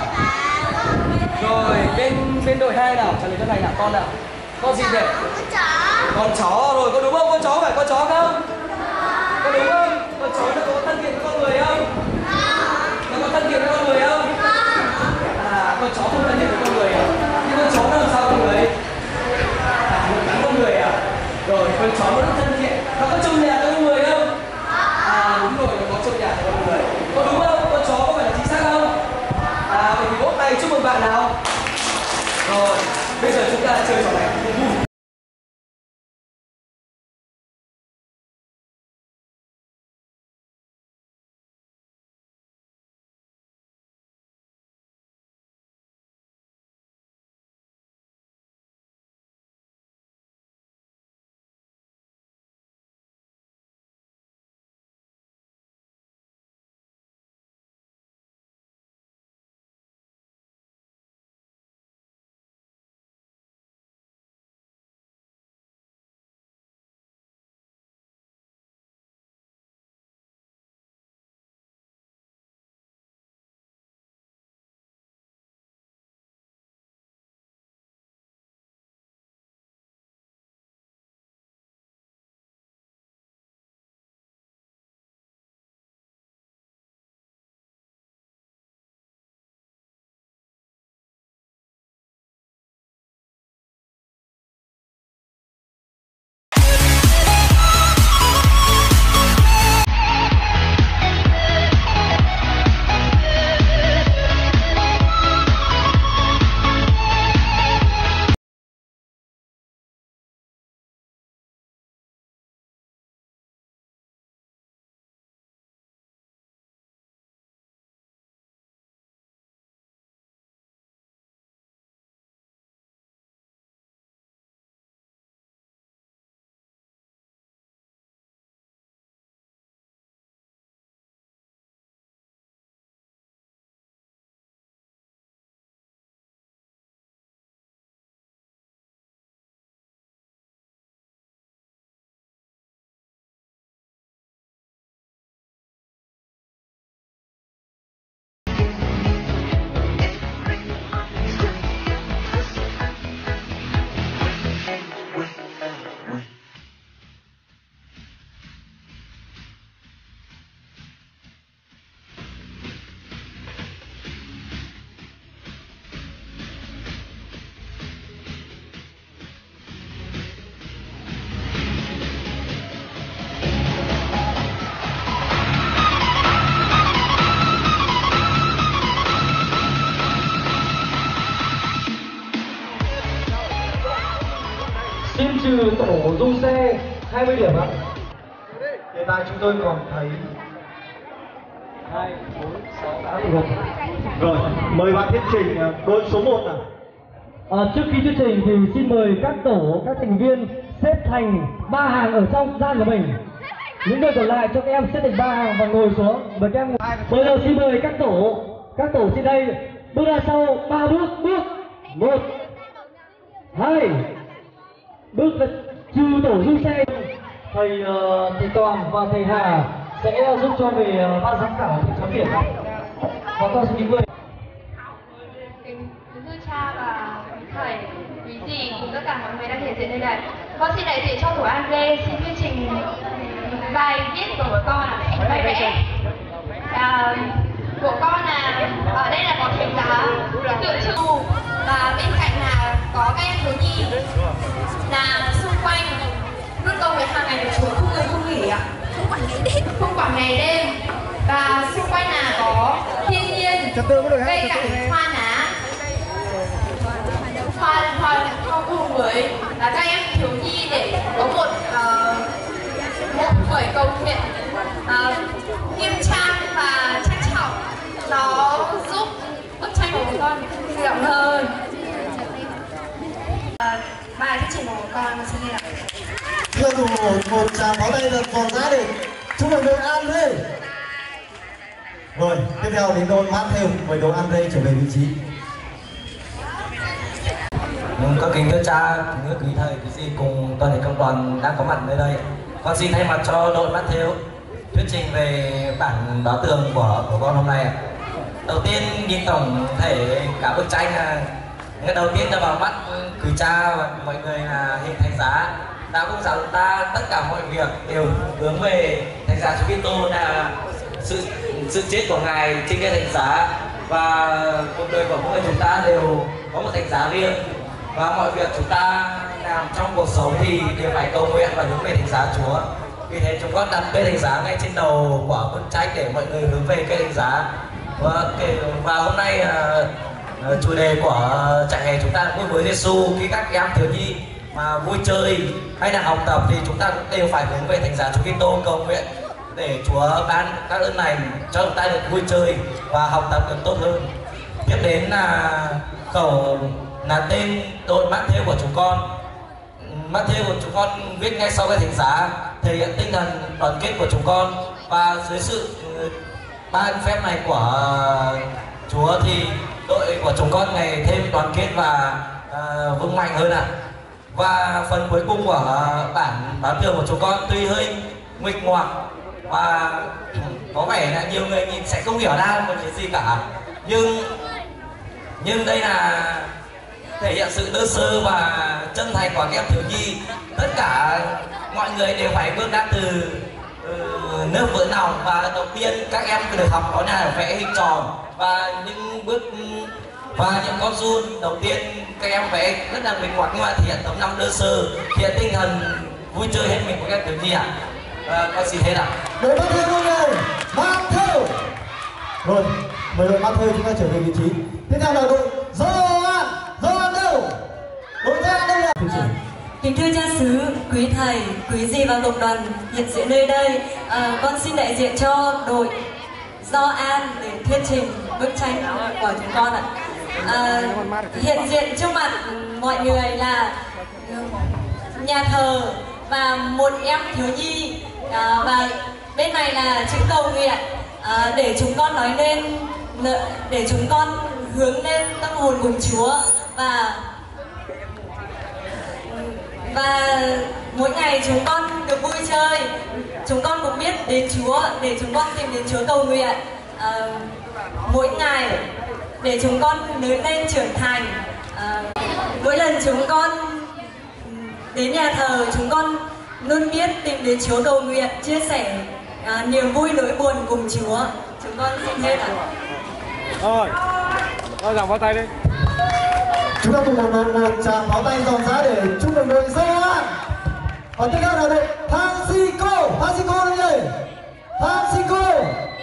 Rồi bên bên đội hai nào trả lời cho này nào, con nào? Con gì vậy? Con chó rồi, có đúng không? Con chó phải con chó không? Có đúng không? Con chó nó có thân thiện với con người không? Nó có thân thiện với con người không? À, con chó không thân thiện với con người à? Nhưng con chó nó làm sao con người? À, nó cắn con người à? Rồi, con chó nó rất thân thiện. Nó có chung nhà với con người không? À, đúng rồi, nó có chung nhà với con người. Có đúng không? Con chó có phải là chính xác không? À, vậy thì vỗ tay chúc mừng bạn nào. Rồi, bây giờ chúng ta chơi trò này. Xin trừ tổ du xe hai mươi điểm ạ. Hiện tại chúng tôi còn thấy hai, bốn, sáu, tám rồi. rồi, mời bạn thuyết trình đội số một nào. À, trước khi thuyết trình thì xin mời các tổ, các thành viên xếp thành ba hàng ở trong gian của mình. Những người còn lại cho các em xếp thành ba hàng và ngồi xuống. Mời các em. Bây giờ xin mời các tổ, các tổ trên đây bước ra sau ba bước. Bước một, hai, bước là trừ tổ du xe. Thầy uh, thầy Toàn và thầy Hà sẽ giúp cho về uh, ban giám khảo thì chấm điểm. Và con xin kính mời. Kính thưa cha và thầy, quý dì cùng tất cả mọi người đang hiện diện nơi này. Con xin đại diện cho tổ an lê xin thuyết trình bài viết của bọn con là bài vẽ. À, của con là ở đây là có thềm đá tượng trưng và bên cạnh là có các em thiếu nhi là xung quanh luôn công việc hàng ngày của chúng không người không nghỉ ạ, không quản ngày đêm không quản ngày đêm và xung quanh là có thiên nhiên cây cảnh hoa lá hoa hoa hoa cùng với là các em thiếu nhi để có một uh, một khởi công thiện uh, nghiêm trang và trách tràng pháo tay được giòn giá để chúc mừng đội Andre. Rồi tiếp theo đến đội Matthew, mời đội Andre trở về vị trí. Các kính thưa cha, kính thưa quý thầy, quý vị cùng toàn thể công đoàn đang có mặt nơi đây. Con xin thay mặt cho đội Matthew thuyết trình về bản báo tường của của con hôm nay. Đầu tiên nhìn tổng thể cả bức tranh là cái đầu tiên là vào mắt quý cha và mọi người là hình thánh giá đã cũng giáo chúng ta tất cả mọi việc đều hướng về thánh giá Chúa Kitô là sự sự chết của ngài trên cái thánh giá, và cuộc đời của mỗi người chúng ta đều có một thánh giá riêng, và mọi việc chúng ta làm trong cuộc sống thì đều phải cầu nguyện và hướng về thánh giá Chúa. Vì thế chúng con đặt cây thánh giá ngay trên đầu của bức tranh để mọi người hướng về cây thánh giá. Và, và hôm nay uh, chủ đề của trại hè chúng ta là vui với Giêsu. Khi các em thiếu nhi mà vui chơi hay là học tập thì chúng ta cũng đều phải hướng về thánh giá Chúa Kitô, cầu nguyện để Chúa ban các ơn lành cho chúng ta được vui chơi và học tập được tốt hơn. Tiếp đến là khẩu là tên đội Matthew của chúng con. Matthew của chúng con viết ngay sau cái thánh giá, thể hiện tinh thần đoàn kết của chúng con, và dưới sự ban phép này của Chúa thì đội của chúng con ngày thêm đoàn kết và uh, vững mạnh hơn ạ. À. Và phần cuối cùng của bản báo tường của chúng con tuy hơi nguệch ngoạc và có vẻ là nhiều người nhìn sẽ không hiểu ra một cái gì cả, nhưng nhưng đây là thể hiện sự đơn sơ và chân thành của các em thiếu nhi. Tất cả mọi người đều phải bước ra từ uh, nước vỡ lòng, và đầu tiên các em được học đó là vẽ hình tròn và những bước và những con run. Đầu tiên các em vẽ rất là mình ngoặc nhưng mà thể hiện tấm lòng đơn sơ, thể hiện tinh thần vui chơi hết mình của các em thiếu nhi ạ. À, con xin hết ạ. Đội Matthew luôn rồi, Matthew. Rồi, mời đội Matthew chúng ta trở về vị trí. Tiếp theo là đội Gioan, Gioan đâu? Đội Gioan đâu ạ? Kính thưa cha xứ, quý thầy, quý dì và cộng đoàn hiện diện nơi đây, à, con xin đại diện cho đội Gioan để thuyết trình bức tranh của chúng con ạ. À, hiện diện trước mặt mọi người là nhà thờ và một em thiếu nhi, à, và bên này là chữ cầu nguyện, à, để chúng con nói lên, để chúng con hướng lên tâm hồn cùng Chúa, và và mỗi ngày chúng con được vui chơi, chúng con cũng biết đến Chúa để chúng con tìm đến Chúa cầu nguyện, à, mỗi ngày để chúng con lớn lên trưởng thành. À, mỗi lần chúng con đến nhà thờ chúng con luôn biết tìm đến Chúa cầu nguyện, chia sẻ à, niềm vui nỗi buồn cùng Chúa. Chúng con xin hết ạ. Rồi, rồi giảng pháo tay đi. Chúng ta cùng một, một, một tràng pháo tay giòn giá để chúc mừng đội Gioan. Và tiếp theo là đội Francisco, Francisco đâu nhỉ? Francisco.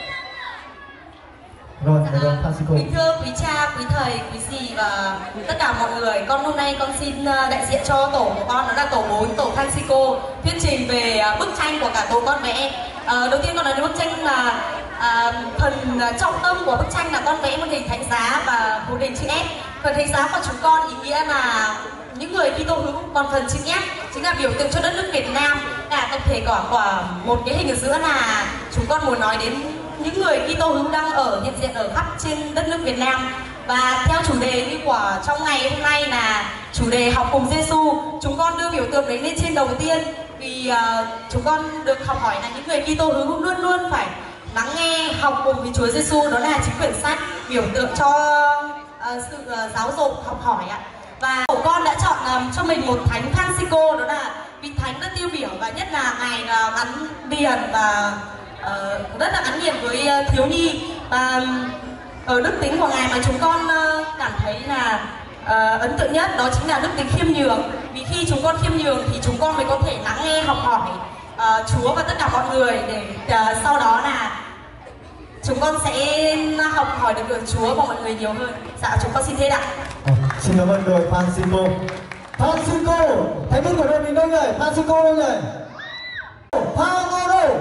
Rồi, đội Francisco. Kính thưa quý cha, quý thầy, quý dì và tất cả mọi người, con hôm nay con xin đại diện cho tổ của con, đó là tổ bốn, tổ Francisco, thuyết trình về bức tranh của cả tổ con vẽ. À, đầu tiên con nói đến bức tranh là à, phần trọng tâm của bức tranh là con vẽ một hình thánh giá và một hình chữ S. Phần thánh giá của chúng con ý nghĩa là những người Kitô hữu, còn phần chữ S chính là biểu tượng cho đất nước Việt Nam. Cả tập thể của, của một cái hình ở giữa là chúng con muốn nói đến những người Kitô hữu đang ở hiện diện ở khắp trên đất nước Việt Nam. Và theo chủ đề như của trong ngày hôm nay là chủ đề học cùng Giêsu, chúng con đưa biểu tượng đấy lên trên đầu tiên vì uh, chúng con được học hỏi là những người Kitô hữu luôn luôn phải lắng nghe, học cùng với Chúa Giêsu, đó là chính quyển sách biểu tượng cho uh, sự uh, giáo dục học hỏi ạ. Và tổ con đã chọn um, cho mình một thánh Francisco, đó là vị thánh rất tiêu biểu và nhất là ngài uh, gắn liền và uh, rất là gắn liền với uh, thiếu nhi. Và um, ở đức tính của ngài mà chúng con uh, cảm thấy là uh, ấn tượng nhất đó chính là đức tính khiêm nhường. Vì khi chúng con khiêm nhường thì chúng con mới có thể lắng nghe, học hỏi uh, Chúa và tất cả mọi người để uh, sau đó là chúng con sẽ học hỏi được được Chúa và mọi người nhiều hơn. Dạ, chúng con xin thế ạ. À, xin cảm ơn đội Francisco. Francisco, thầy minh của đội mình đâu nhỉ? Francisco đâu nhỉ? Paulo đâu?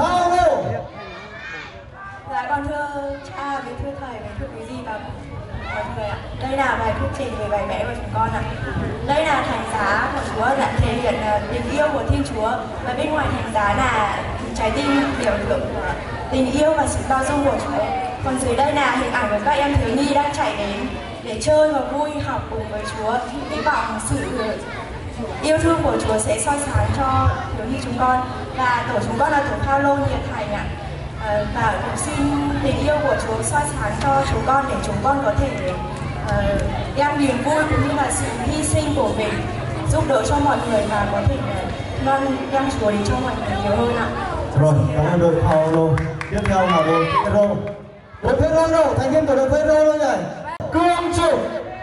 Paulo. Dạ, con thưa cha, với thưa thầy, với thưa quý vị và mọi người ạ. Đây là bài thuyết trình về bài vẽ của chúng con ạ. Đây là thánh giá của Chúa đã thể hiện tình yêu của Thiên Chúa, và bên ngoài thánh giá là trái tim biểu tượng của tình yêu và sự bao dung của Chúa. Còn dưới đây là hình ảnh của các em thiếu nhi đang chạy đến để chơi và vui học cùng với Chúa. Hy vọng sự yêu thương của Chúa sẽ soi sáng cho thiếu nhi chúng con, và tổ chúng con là tổ Phaolô nhiệt thành ạ. À, và cũng xin tình yêu của Chúa soi sáng cho chúng con để chúng con có thể uh, đem niềm vui cũng như là sự hy sinh của mình giúp đỡ cho mọi người, và có thể uh, mang đem Chúa đến cho mọi người nhiều hơn ạ. Rồi, cảm ơn đội Phaolô. Tiếp theo là đội Phêrô. Đội Phêrô đâu? Thành viên của đội Phêrô đâu nhỉ? Cương chủ.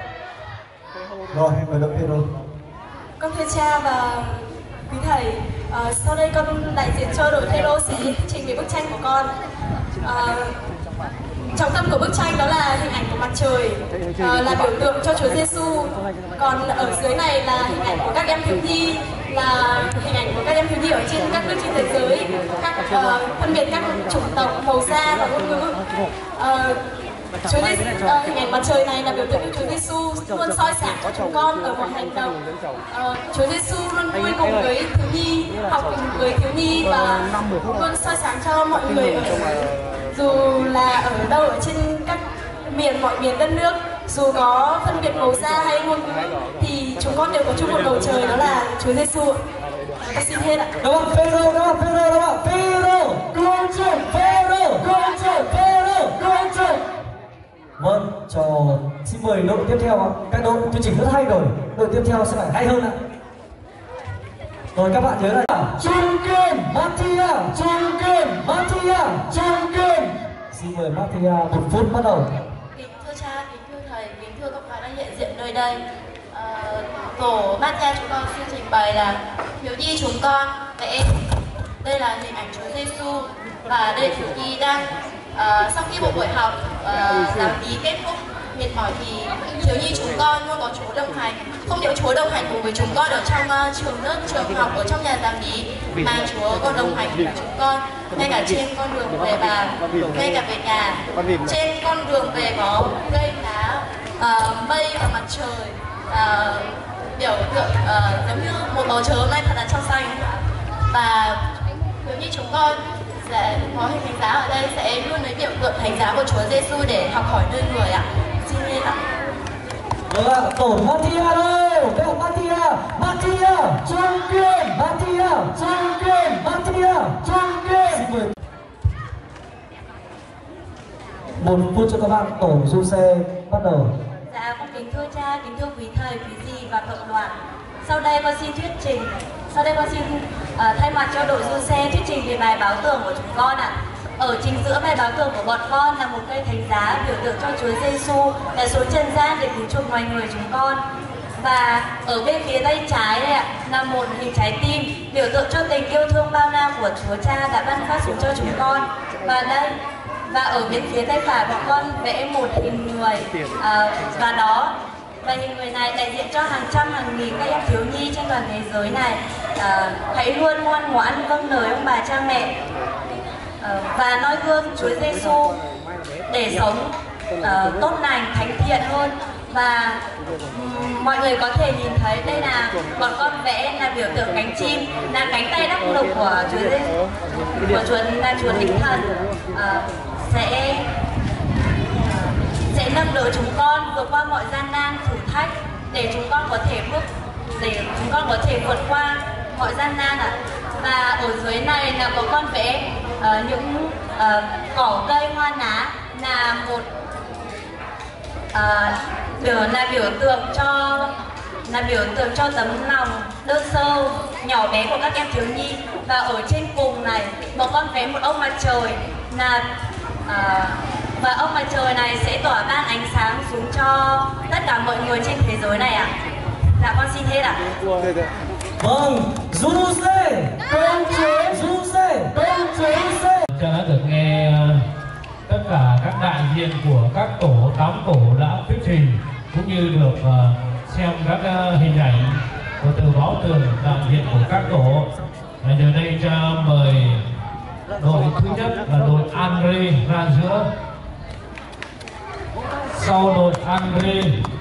Rồi, mời đội Phêrô. Con thưa cha và quý thầy, uh, sau đây con đại diện cho đội Phêrô sẽ trình về bức tranh của con. Uh, trọng tâm của bức tranh đó là hình ảnh của mặt trời, uh, là biểu tượng cho Chúa Giêsu. Còn ở dưới này là hình ảnh của các em thiếu nhi, là hình ảnh của các em thiếu nhi ở trên các nước trên thế giới, các uh, phân biệt các chủng tộc, màu da và ngôn ngữ. Uh, Chúa Giêsu, uh, hình ảnh mặt trời này là biểu tượng của Chúa Giêsu luôn soi sáng cho chúng con ở mọi hành động. Uh, Chúa Giêsu luôn vui cùng với thiếu nhi, học cùng với thiếu nhi và luôn soi sáng cho mọi người ở, dù là ở đâu ở trên các miền mọi miền đất nước, dù có phân biệt màu da hay ngôn ngữ thì chúng con đều có chung một bầu trời, đó là Chúa Giêsu. Con xin hết ạ. Đúng không? Phêrô, đúng không? Phêrô, đúng không? Phêrô, cương trưởng, Phêrô, cương trưởng, Phêrô, cương trưởng. Vâng, cho xin mời đội tiếp theo ạ. Các đội chương trình rất hay rồi, đội tiếp theo sẽ phải hay hơn ạ. Rồi các bạn nhớ là Trung Kiên, Mathia, Trung Kiên, Mathia, Trung Kiên. Xin mời Mathia một phút bắt đầu. Kính thưa cha, kính thưa thầy, kính thưa các bạn đang hiện diện nơi đây. À, tổ Mathia chúng con xin trình bày là thiếu nhi chúng con vẽ. Đây là hình ảnh Chúa Giêsu, và đây thiếu nhi đang uh, sau khi một buổi học uh, giảng lý kết thúc mệt mỏi thì thiếu nhi chúng con luôn có Chúa đồng hành. Không những Chúa đồng hành cùng với chúng con ở trong uh, trường lớp, trường học, ở trong nhà giảng lý, mà Chúa còn đồng hành cùng chúng con ngay cả trên con đường về và ngay cả về nhà. Trên con đường về có cây lá, uh, mây và mặt trời, uh, biểu tượng uh, giống như một bầu trời hôm nay thật là trong xanh. Và thiếu nhi chúng con sẽ có hình thánh giá ở đây sẽ luôn lấy biểu tượng thánh giá của Chúa Giêsu để học hỏi nơi người ạ. Xin lên ạ. Được ạ, tổ Mathia đâu? Các Mathia, Mathia, Trung Kiên, Mathia, Trung Kiên, Mathia, Trung Kiên. Xin mời. Một phút cho các bạn, tổ du xe bắt đầu. Dạ, con kính thưa cha, kính thưa quý thầy, quý dì và cộng đoàn. Sau đây con xin thuyết trình. Sau đây con xin uh, thay mặt cho đội du xe thuyết trình về bài báo tường của chúng con ạ. Ở chính giữa bài báo tường của bọn con là một cây thánh giá biểu tượng cho Chúa Giêsu đã xuống trần gian để cứu chuộc loài người chúng con. Và ở bên phía tay trái này ạ là một hình trái tim biểu tượng cho tình yêu thương bao la của Chúa Cha đã ban phát xuống cho chúng con. Và đây và ở bên phía tay phải bọn con vẽ một hình người uh, và đó và hình người này đại diện cho hàng trăm hàng nghìn các em thiếu nhi trên toàn thế giới này. À, hãy luôn ngoan ngoãn vâng lời ông bà cha mẹ à, và noi gương Chúa Giêsu để sống à, tốt lành, thánh thiện hơn. Và um, mọi người có thể nhìn thấy đây là bọn con vẽ là biểu tượng cánh chim, là cánh tay đắc lực của Chúa Giêsu, của Chúa là Chúa Thánh Thần à, sẽ sẽ nâng đỡ chúng con vượt qua mọi gian nan thử thách để chúng con có thể bước để chúng con có thể vượt qua mọi gian nan ạ. À. Và ở dưới này là có con vẽ uh, những uh, cỏ cây hoa lá là một uh, biểu là biểu tượng cho là biểu tượng cho tấm lòng đơn sơ nhỏ bé của các em thiếu nhi. Và ở trên cùng này một con vẽ một ông mặt trời là uh, và ông mặt trời này sẽ tỏa ban ánh sáng xuống cho tất cả mọi người trên thế giới này ạ. À. Dạ con xin hết ạ. À. Vâng, du xe, công chúa du xe, công chúa xe. Cha đã được nghe tất cả các đại diện của các tổ, tám tổ đã thuyết trình, cũng như được xem các hình ảnh của tờ báo tường đại diện của các tổ. Giờ đây cha mời đội thứ nhất là đội Andre ra giữa. sau đội Andre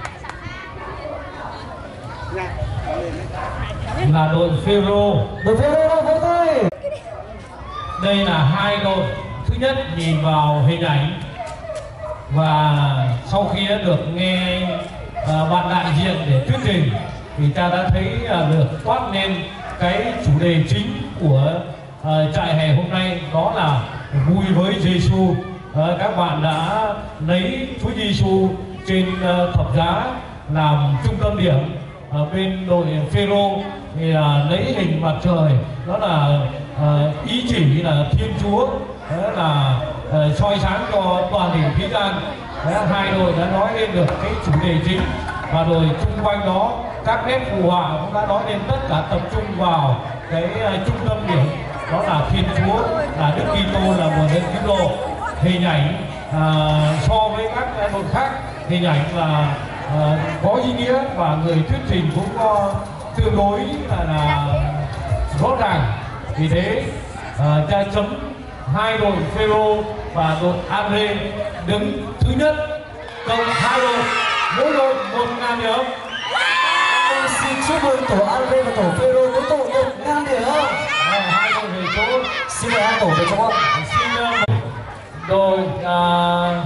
là đội Phêrô. Đội Phêrô vỗ tay. Đây là hai đội. Thứ nhất nhìn vào hình ảnh và sau khi đã được nghe uh, bạn đại diện để thuyết trình thì ta đã thấy uh, được toát lên cái chủ đề chính của uh, trại hè hôm nay, đó là vui với Giêsu. Uh, các bạn đã lấy Chúa Giêsu trên uh, thập giá làm trung tâm điểm. Ở bên đội Phêrô thì uh, lấy hình mặt trời, đó là uh, ý chỉ là Thiên Chúa, đó là uh, soi sáng cho toàn thể thế gian. Đấy, hai đội đã nói lên được cái chủ đề chính, và rồi xung quanh đó các nét phù họa cũng đã nói lên tất cả tập trung vào cái uh, trung tâm điểm, đó là Thiên Chúa, là Đức Kitô, là nguồn nhân cứu độ. Hình ảnh uh, so với các đội khác, hình ảnh là uh, có ý nghĩa và người thuyết trình cũng có tương đối là, là rõ ràng. Vì thế uh, cha chấm hai đội Phêrô và đội Andre đứng thứ nhất, cộng hai đội, mỗi đội một ngàn điểm. Xin chúc mừng tổ Andre và tổ Phêrô với tổ một ngàn điểm. Hai đội về chỗ. Xin mời hai tổ về chỗ. Xin uh, đội uh,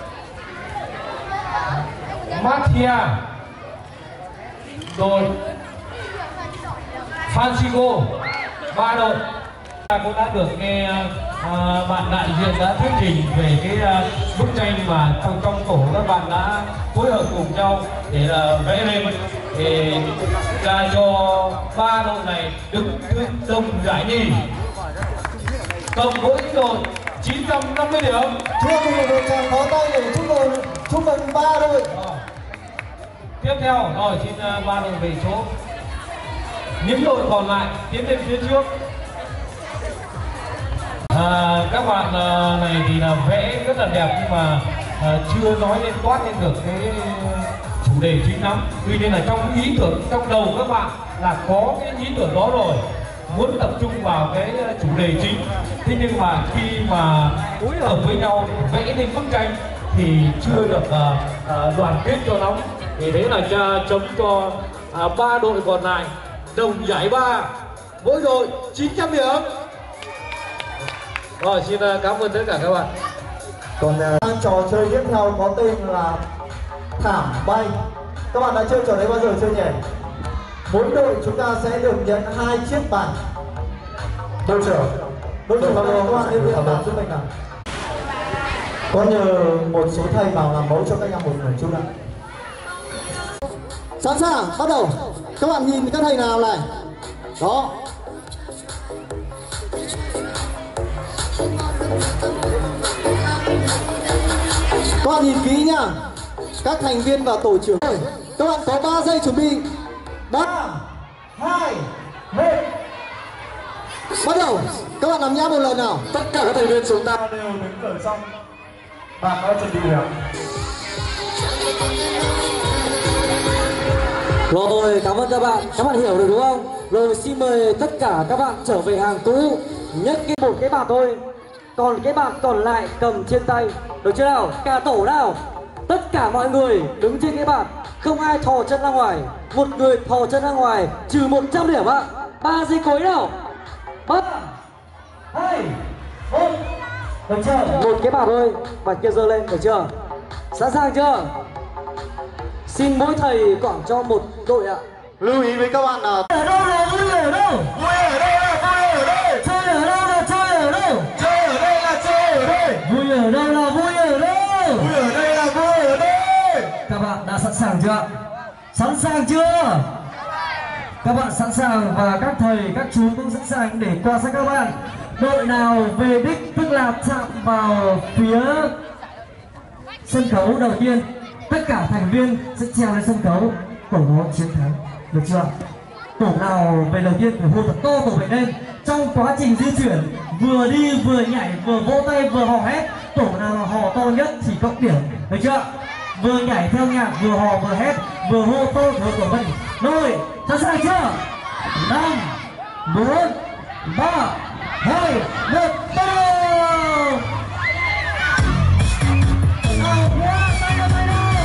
Mathia, đội Francisco, ba đội. Ta cũng đã được nghe uh, bạn đại diện đã thuyết trình về cái uh, bức tranh mà trong trong tổ các bạn đã phối hợp cùng nhau để uh, vẽ lên, để ra cho ba đội này đứng thứ đồng giải nhì, cộng mỗi đội chín trăm năm mươi điểm. Thưa quý vị, một tràng pháo tay để chúc mừng chúc mừng ba đội. Tiếp theo rồi xin uh, ba đội về chỗ, những đội còn lại tiến lên phía trước. À, các bạn uh, này thì là vẽ rất là đẹp, nhưng mà uh, chưa nói lên toát lên được cái chủ đề chính lắm. Tuy nhiên là trong ý tưởng trong đầu các bạn là có cái ý tưởng đó rồi, muốn tập trung vào cái chủ đề chính. Thế nhưng mà khi mà phối hợp với nhau vẽ lên bức tranh thì chưa được uh, uh, đoàn kết cho lắm. Vì thế là cha chấm cho uh, ba đội còn lại đồng giải ba, mỗi đội chín trăm điểm. Rồi xin uh, cảm ơn tất cả các bạn. Còn uh, trò chơi tiếp theo có tên là thảm bay. Các bạn đã chơi trò đấy bao giờ chưa nhỉ? Mỗi đội chúng ta sẽ được nhận hai chiếc bàn. Đội trưởng, đội trưởng các bạn liên hệ làm giúp mình nào. Có nhờ một số thầy vào làm mẫu cho các em một người chút ạ. Sẵn sàng, bắt đầu. Các bạn nhìn các thầy nào này. Đó. Các bạn nhìn kỹ nhá. Các thành viên và tổ trưởng. Các bạn có ba giây chuẩn bị. ba, hai, một. Bắt đầu. Các bạn làm nháp một lần nào. Tất cả các thành viên chúng ta đều đứng ở trong. Bạn đã chuẩn bị rồi. Rồi, cảm ơn các bạn. Các bạn hiểu được đúng không? Rồi xin mời tất cả các bạn trở về hàng cũ. Nhất cái một cái bạt thôi. Còn cái bạt còn lại cầm trên tay. Được chưa nào? Cả tổ nào. Tất cả mọi người đứng trên cái bạt, không ai thò chân ra ngoài. Một người thò chân ra ngoài trừ một trăm điểm ạ. Ba giây cuối nào. Bắt. Hai. Một. Được chưa? Một cái bạt thôi. Bạt kia giơ lên, được chưa? Sẵn sàng chưa? Xin mỗi thầy quảng cho một đội ạ. Lưu ý với các bạn là ở đâu là vui ở đâu? Vui ở đây là vui ở đây. Chơi ở đâu là chơi ở đâu? Chơi ở đây là chơi ở đây. Vui ở đâu là vui ở đâu? Vui ở đây là vui ở đây. Các bạn đã sẵn sàng chưa? Sẵn sàng chưa? Các bạn sẵn sàng và các thầy, các chú cũng sẵn sàng để quan sát các bạn. Đội nào về đích tức là chạm vào phía sân khấu đầu tiên, tất cả thành viên sẽ trèo lên sân khấu, tổ đó chiến thắng, được chưa? Tổ nào về đầu tiên phải hô thật to tổ về lên. Trong quá trình di chuyển vừa đi vừa nhảy vừa vỗ tay vừa hò hét, tổ nào hò to nhất thì cộng điểm, được chưa? Vừa nhảy theo nhạc vừa hò vừa hét vừa hô to vừa tổ mình. Rồi sẵn sàng chưa? Năm, bốn, ba, hai, một, bắt đầu. Tay lên, tay lên.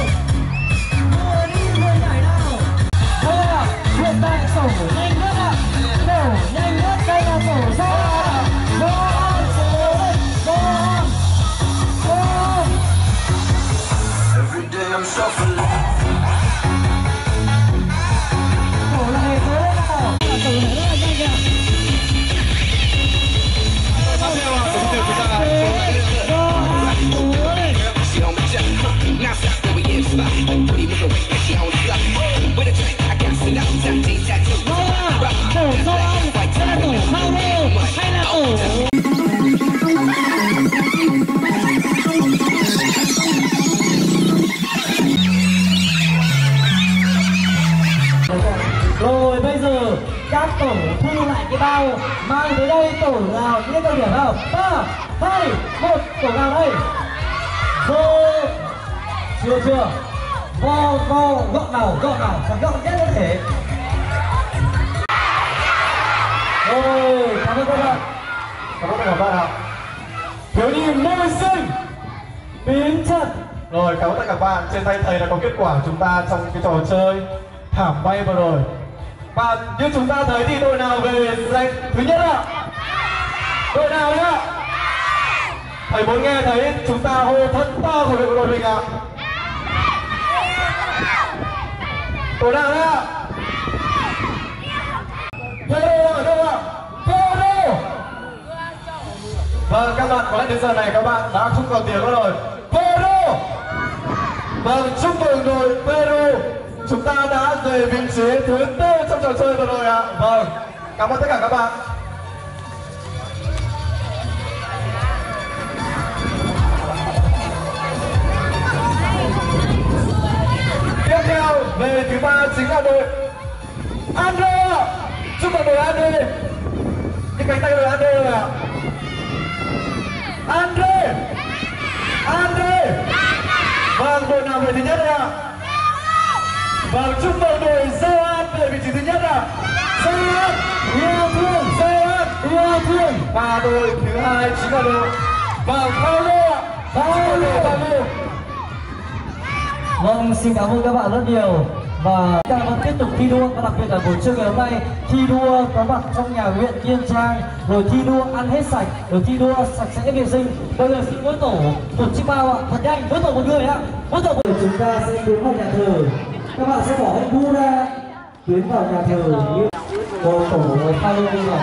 tổ thu lại cái bao mang tới đây. Tổ nào biết cao điểm nào? Ba, hai, một, tổ nào đây? Vô, chưa chưa? Vo vo gọn nào gọn nào phải gọn nhất có thể. Ôi, cảm ơn các bạn. Cảm ơn các bạn ạ. Thiếu nhi môi sinh Biến trận. Rồi, cảm ơn tất cả các bạn. Trên tay thầy đã có kết quả của chúng ta trong cái trò chơi thảm bay vừa rồi. Và như chúng ta thấy thì đội nào về giành thứ nhất ạ? Đội nào nhá? Thầy muốn nghe thấy chúng ta hô thật to của đội mình ạ. Đội nào nhá? Pedro ở đâu ạ? Pedro. Vâng, các bạn có lẽ đến giờ này các bạn đã không còn tiếng nữa rồi. Pedro. Vâng, chúc mừng đội Pedro. Chúng ta đã về vị trí thứ tư trong trò chơi vừa rồi ạ. Vâng, cảm ơn tất cả các bạn. Tiếp theo về thứ ba chính là đội Andre. Chúc mừng đội Andre. Những cánh tay đội Andre rồi ạ. Andre. Andre. Vâng, đội nào về thứ nhất ạ? Vâng, chúc mừng đội Joan về vị trí thứ nhất ạ. Joan yêu thương, Joan yêu thương. Và đội thứ hai chính là đội Vâng, Paulo ạ. Paulo, Paulo. Vâng, xin cảm ơn các bạn rất nhiều. Và chúng ta vẫn tiếp tục thi đua, và đặc biệt là buổi trưa ngày hôm nay thi đua có mặt trong nhà huyện Kiên Trang, rồi thi đua ăn hết sạch, rồi thi đua sạch sẽ vệ sinh. Bây giờ xin mỗi tổ tổ chức bao ạ, thật nhanh, mỗi tổ một người ạ, mỗi tổ một. Chúng ta sẽ tiến vào nhà thờ, các bạn sẽ bỏ hết bu ra, tiến vào nhà thờ như một tổ một hai mươi vào.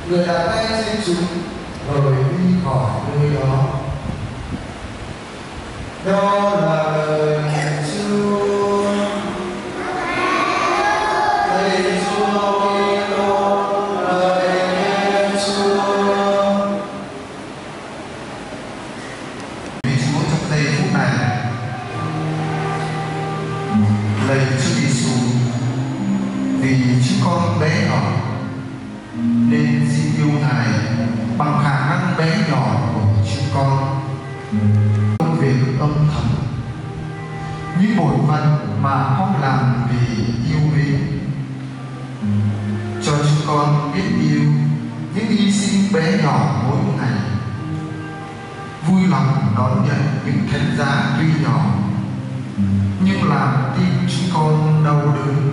người đặt tay trên chúng rồi đi khỏi nơi đó. Đó là lời Chúa. Lạy Chúa Kitô, lạy Chúa. Vì Chúa trong giây phút này, lạy Chúa Giêsu, vì chúng con bé nhỏ nên xin yêu Ngài bằng khả năng bé nhỏ của chúng con. Công việc âm thầm, những bổn phận mà con làm vì yêu mến, cho chúng con biết yêu những hy sinh bé nhỏ mỗi ngày, vui lòng đón nhận những thánh giá tuy nhỏ nhưng làm tim chúng con đau đớn.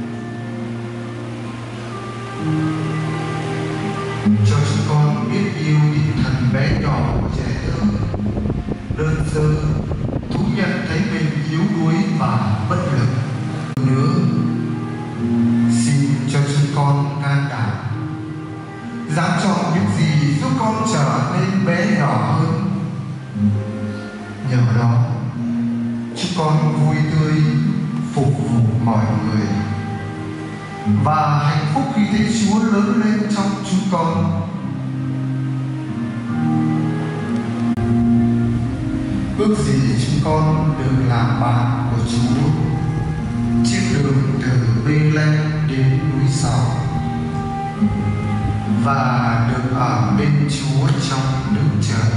Cho chúng con biết yêu tinh thần bé nhỏ của trẻ thơ, đơn sơ, thú nhận thấy mình yếu đuối và bất lực. Nữa, xin cho chúng con can đảm, dám chọn những gì giúp con trở nên bé nhỏ hơn. Nhờ đó, chúng con vui tươi phục vụ mọi người, và hạnh phúc khi thấy Chúa lớn lên trong chúng con. Ước gì chúng con được làm bạn của Chúa trên đường từ Bê-lem đến núi Sào, và được ở bên Chúa trong nước trời.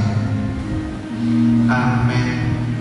Amen.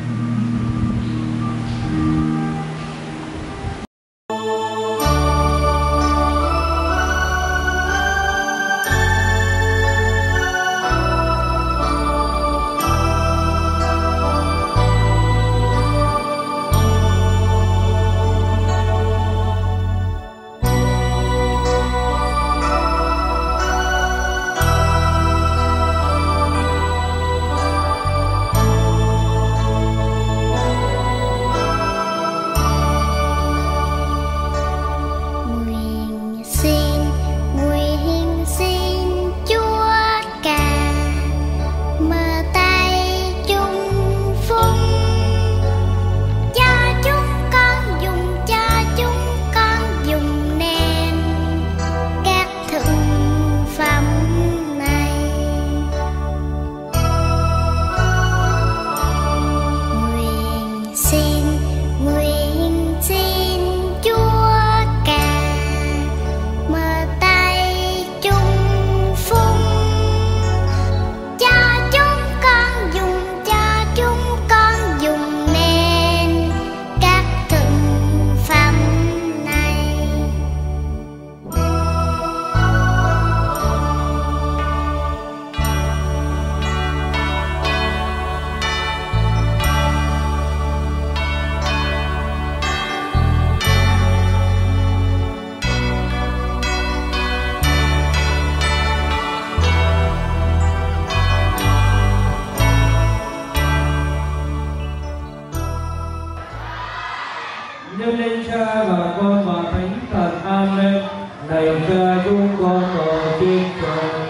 Nhân danh Cha và Con và Thánh Thần. Amen. Này Cha chúng con ở trên trời,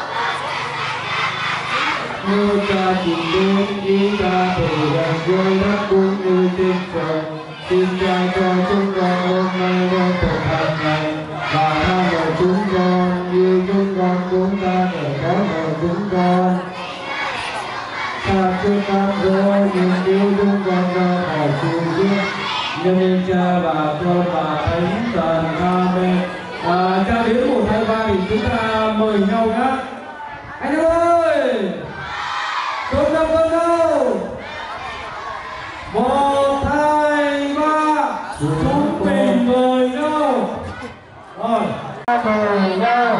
như Cha chỉ đến ý Ta thể hiện dưới đất cũng như trên trời. Xin Cha cho chúng con hôm nay lương thực hàng ngày, và tha lỗi chúng con như chúng con cũng tha để có lỗi chúng con. Tha cho các lỗi nhưng cứu chúng con ra khỏi sự giết. Nhân danh Cha và Con và Thánh Thần. Amen. À, cha đến một hai ba thì chúng ta mời nhau nhé. Anh ơi, cơm đâu cơm đâu. Một hai ba, chúng mình mời nhau. Rồi, mời nhau.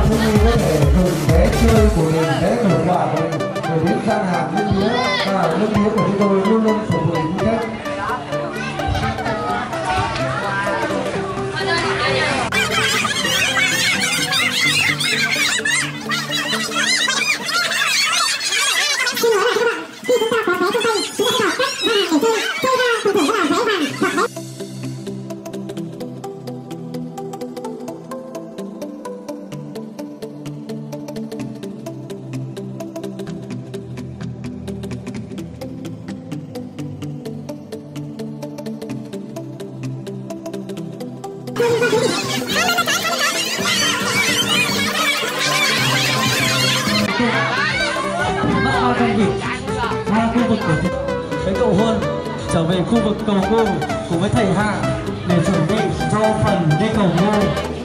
Phúc Nghi có thể dùng vé chơi của mình, vé thưởng quà của mình để đến gian hàng nước mía, và nước mía của chúng tôi luôn luôn phục vụ du khách. Ba con vịt, ba khu vực của với cậu Huân trở về khu vực cầu ngô cùng với thầy Hạ để chuẩn bị cho phần đi cầu ngô.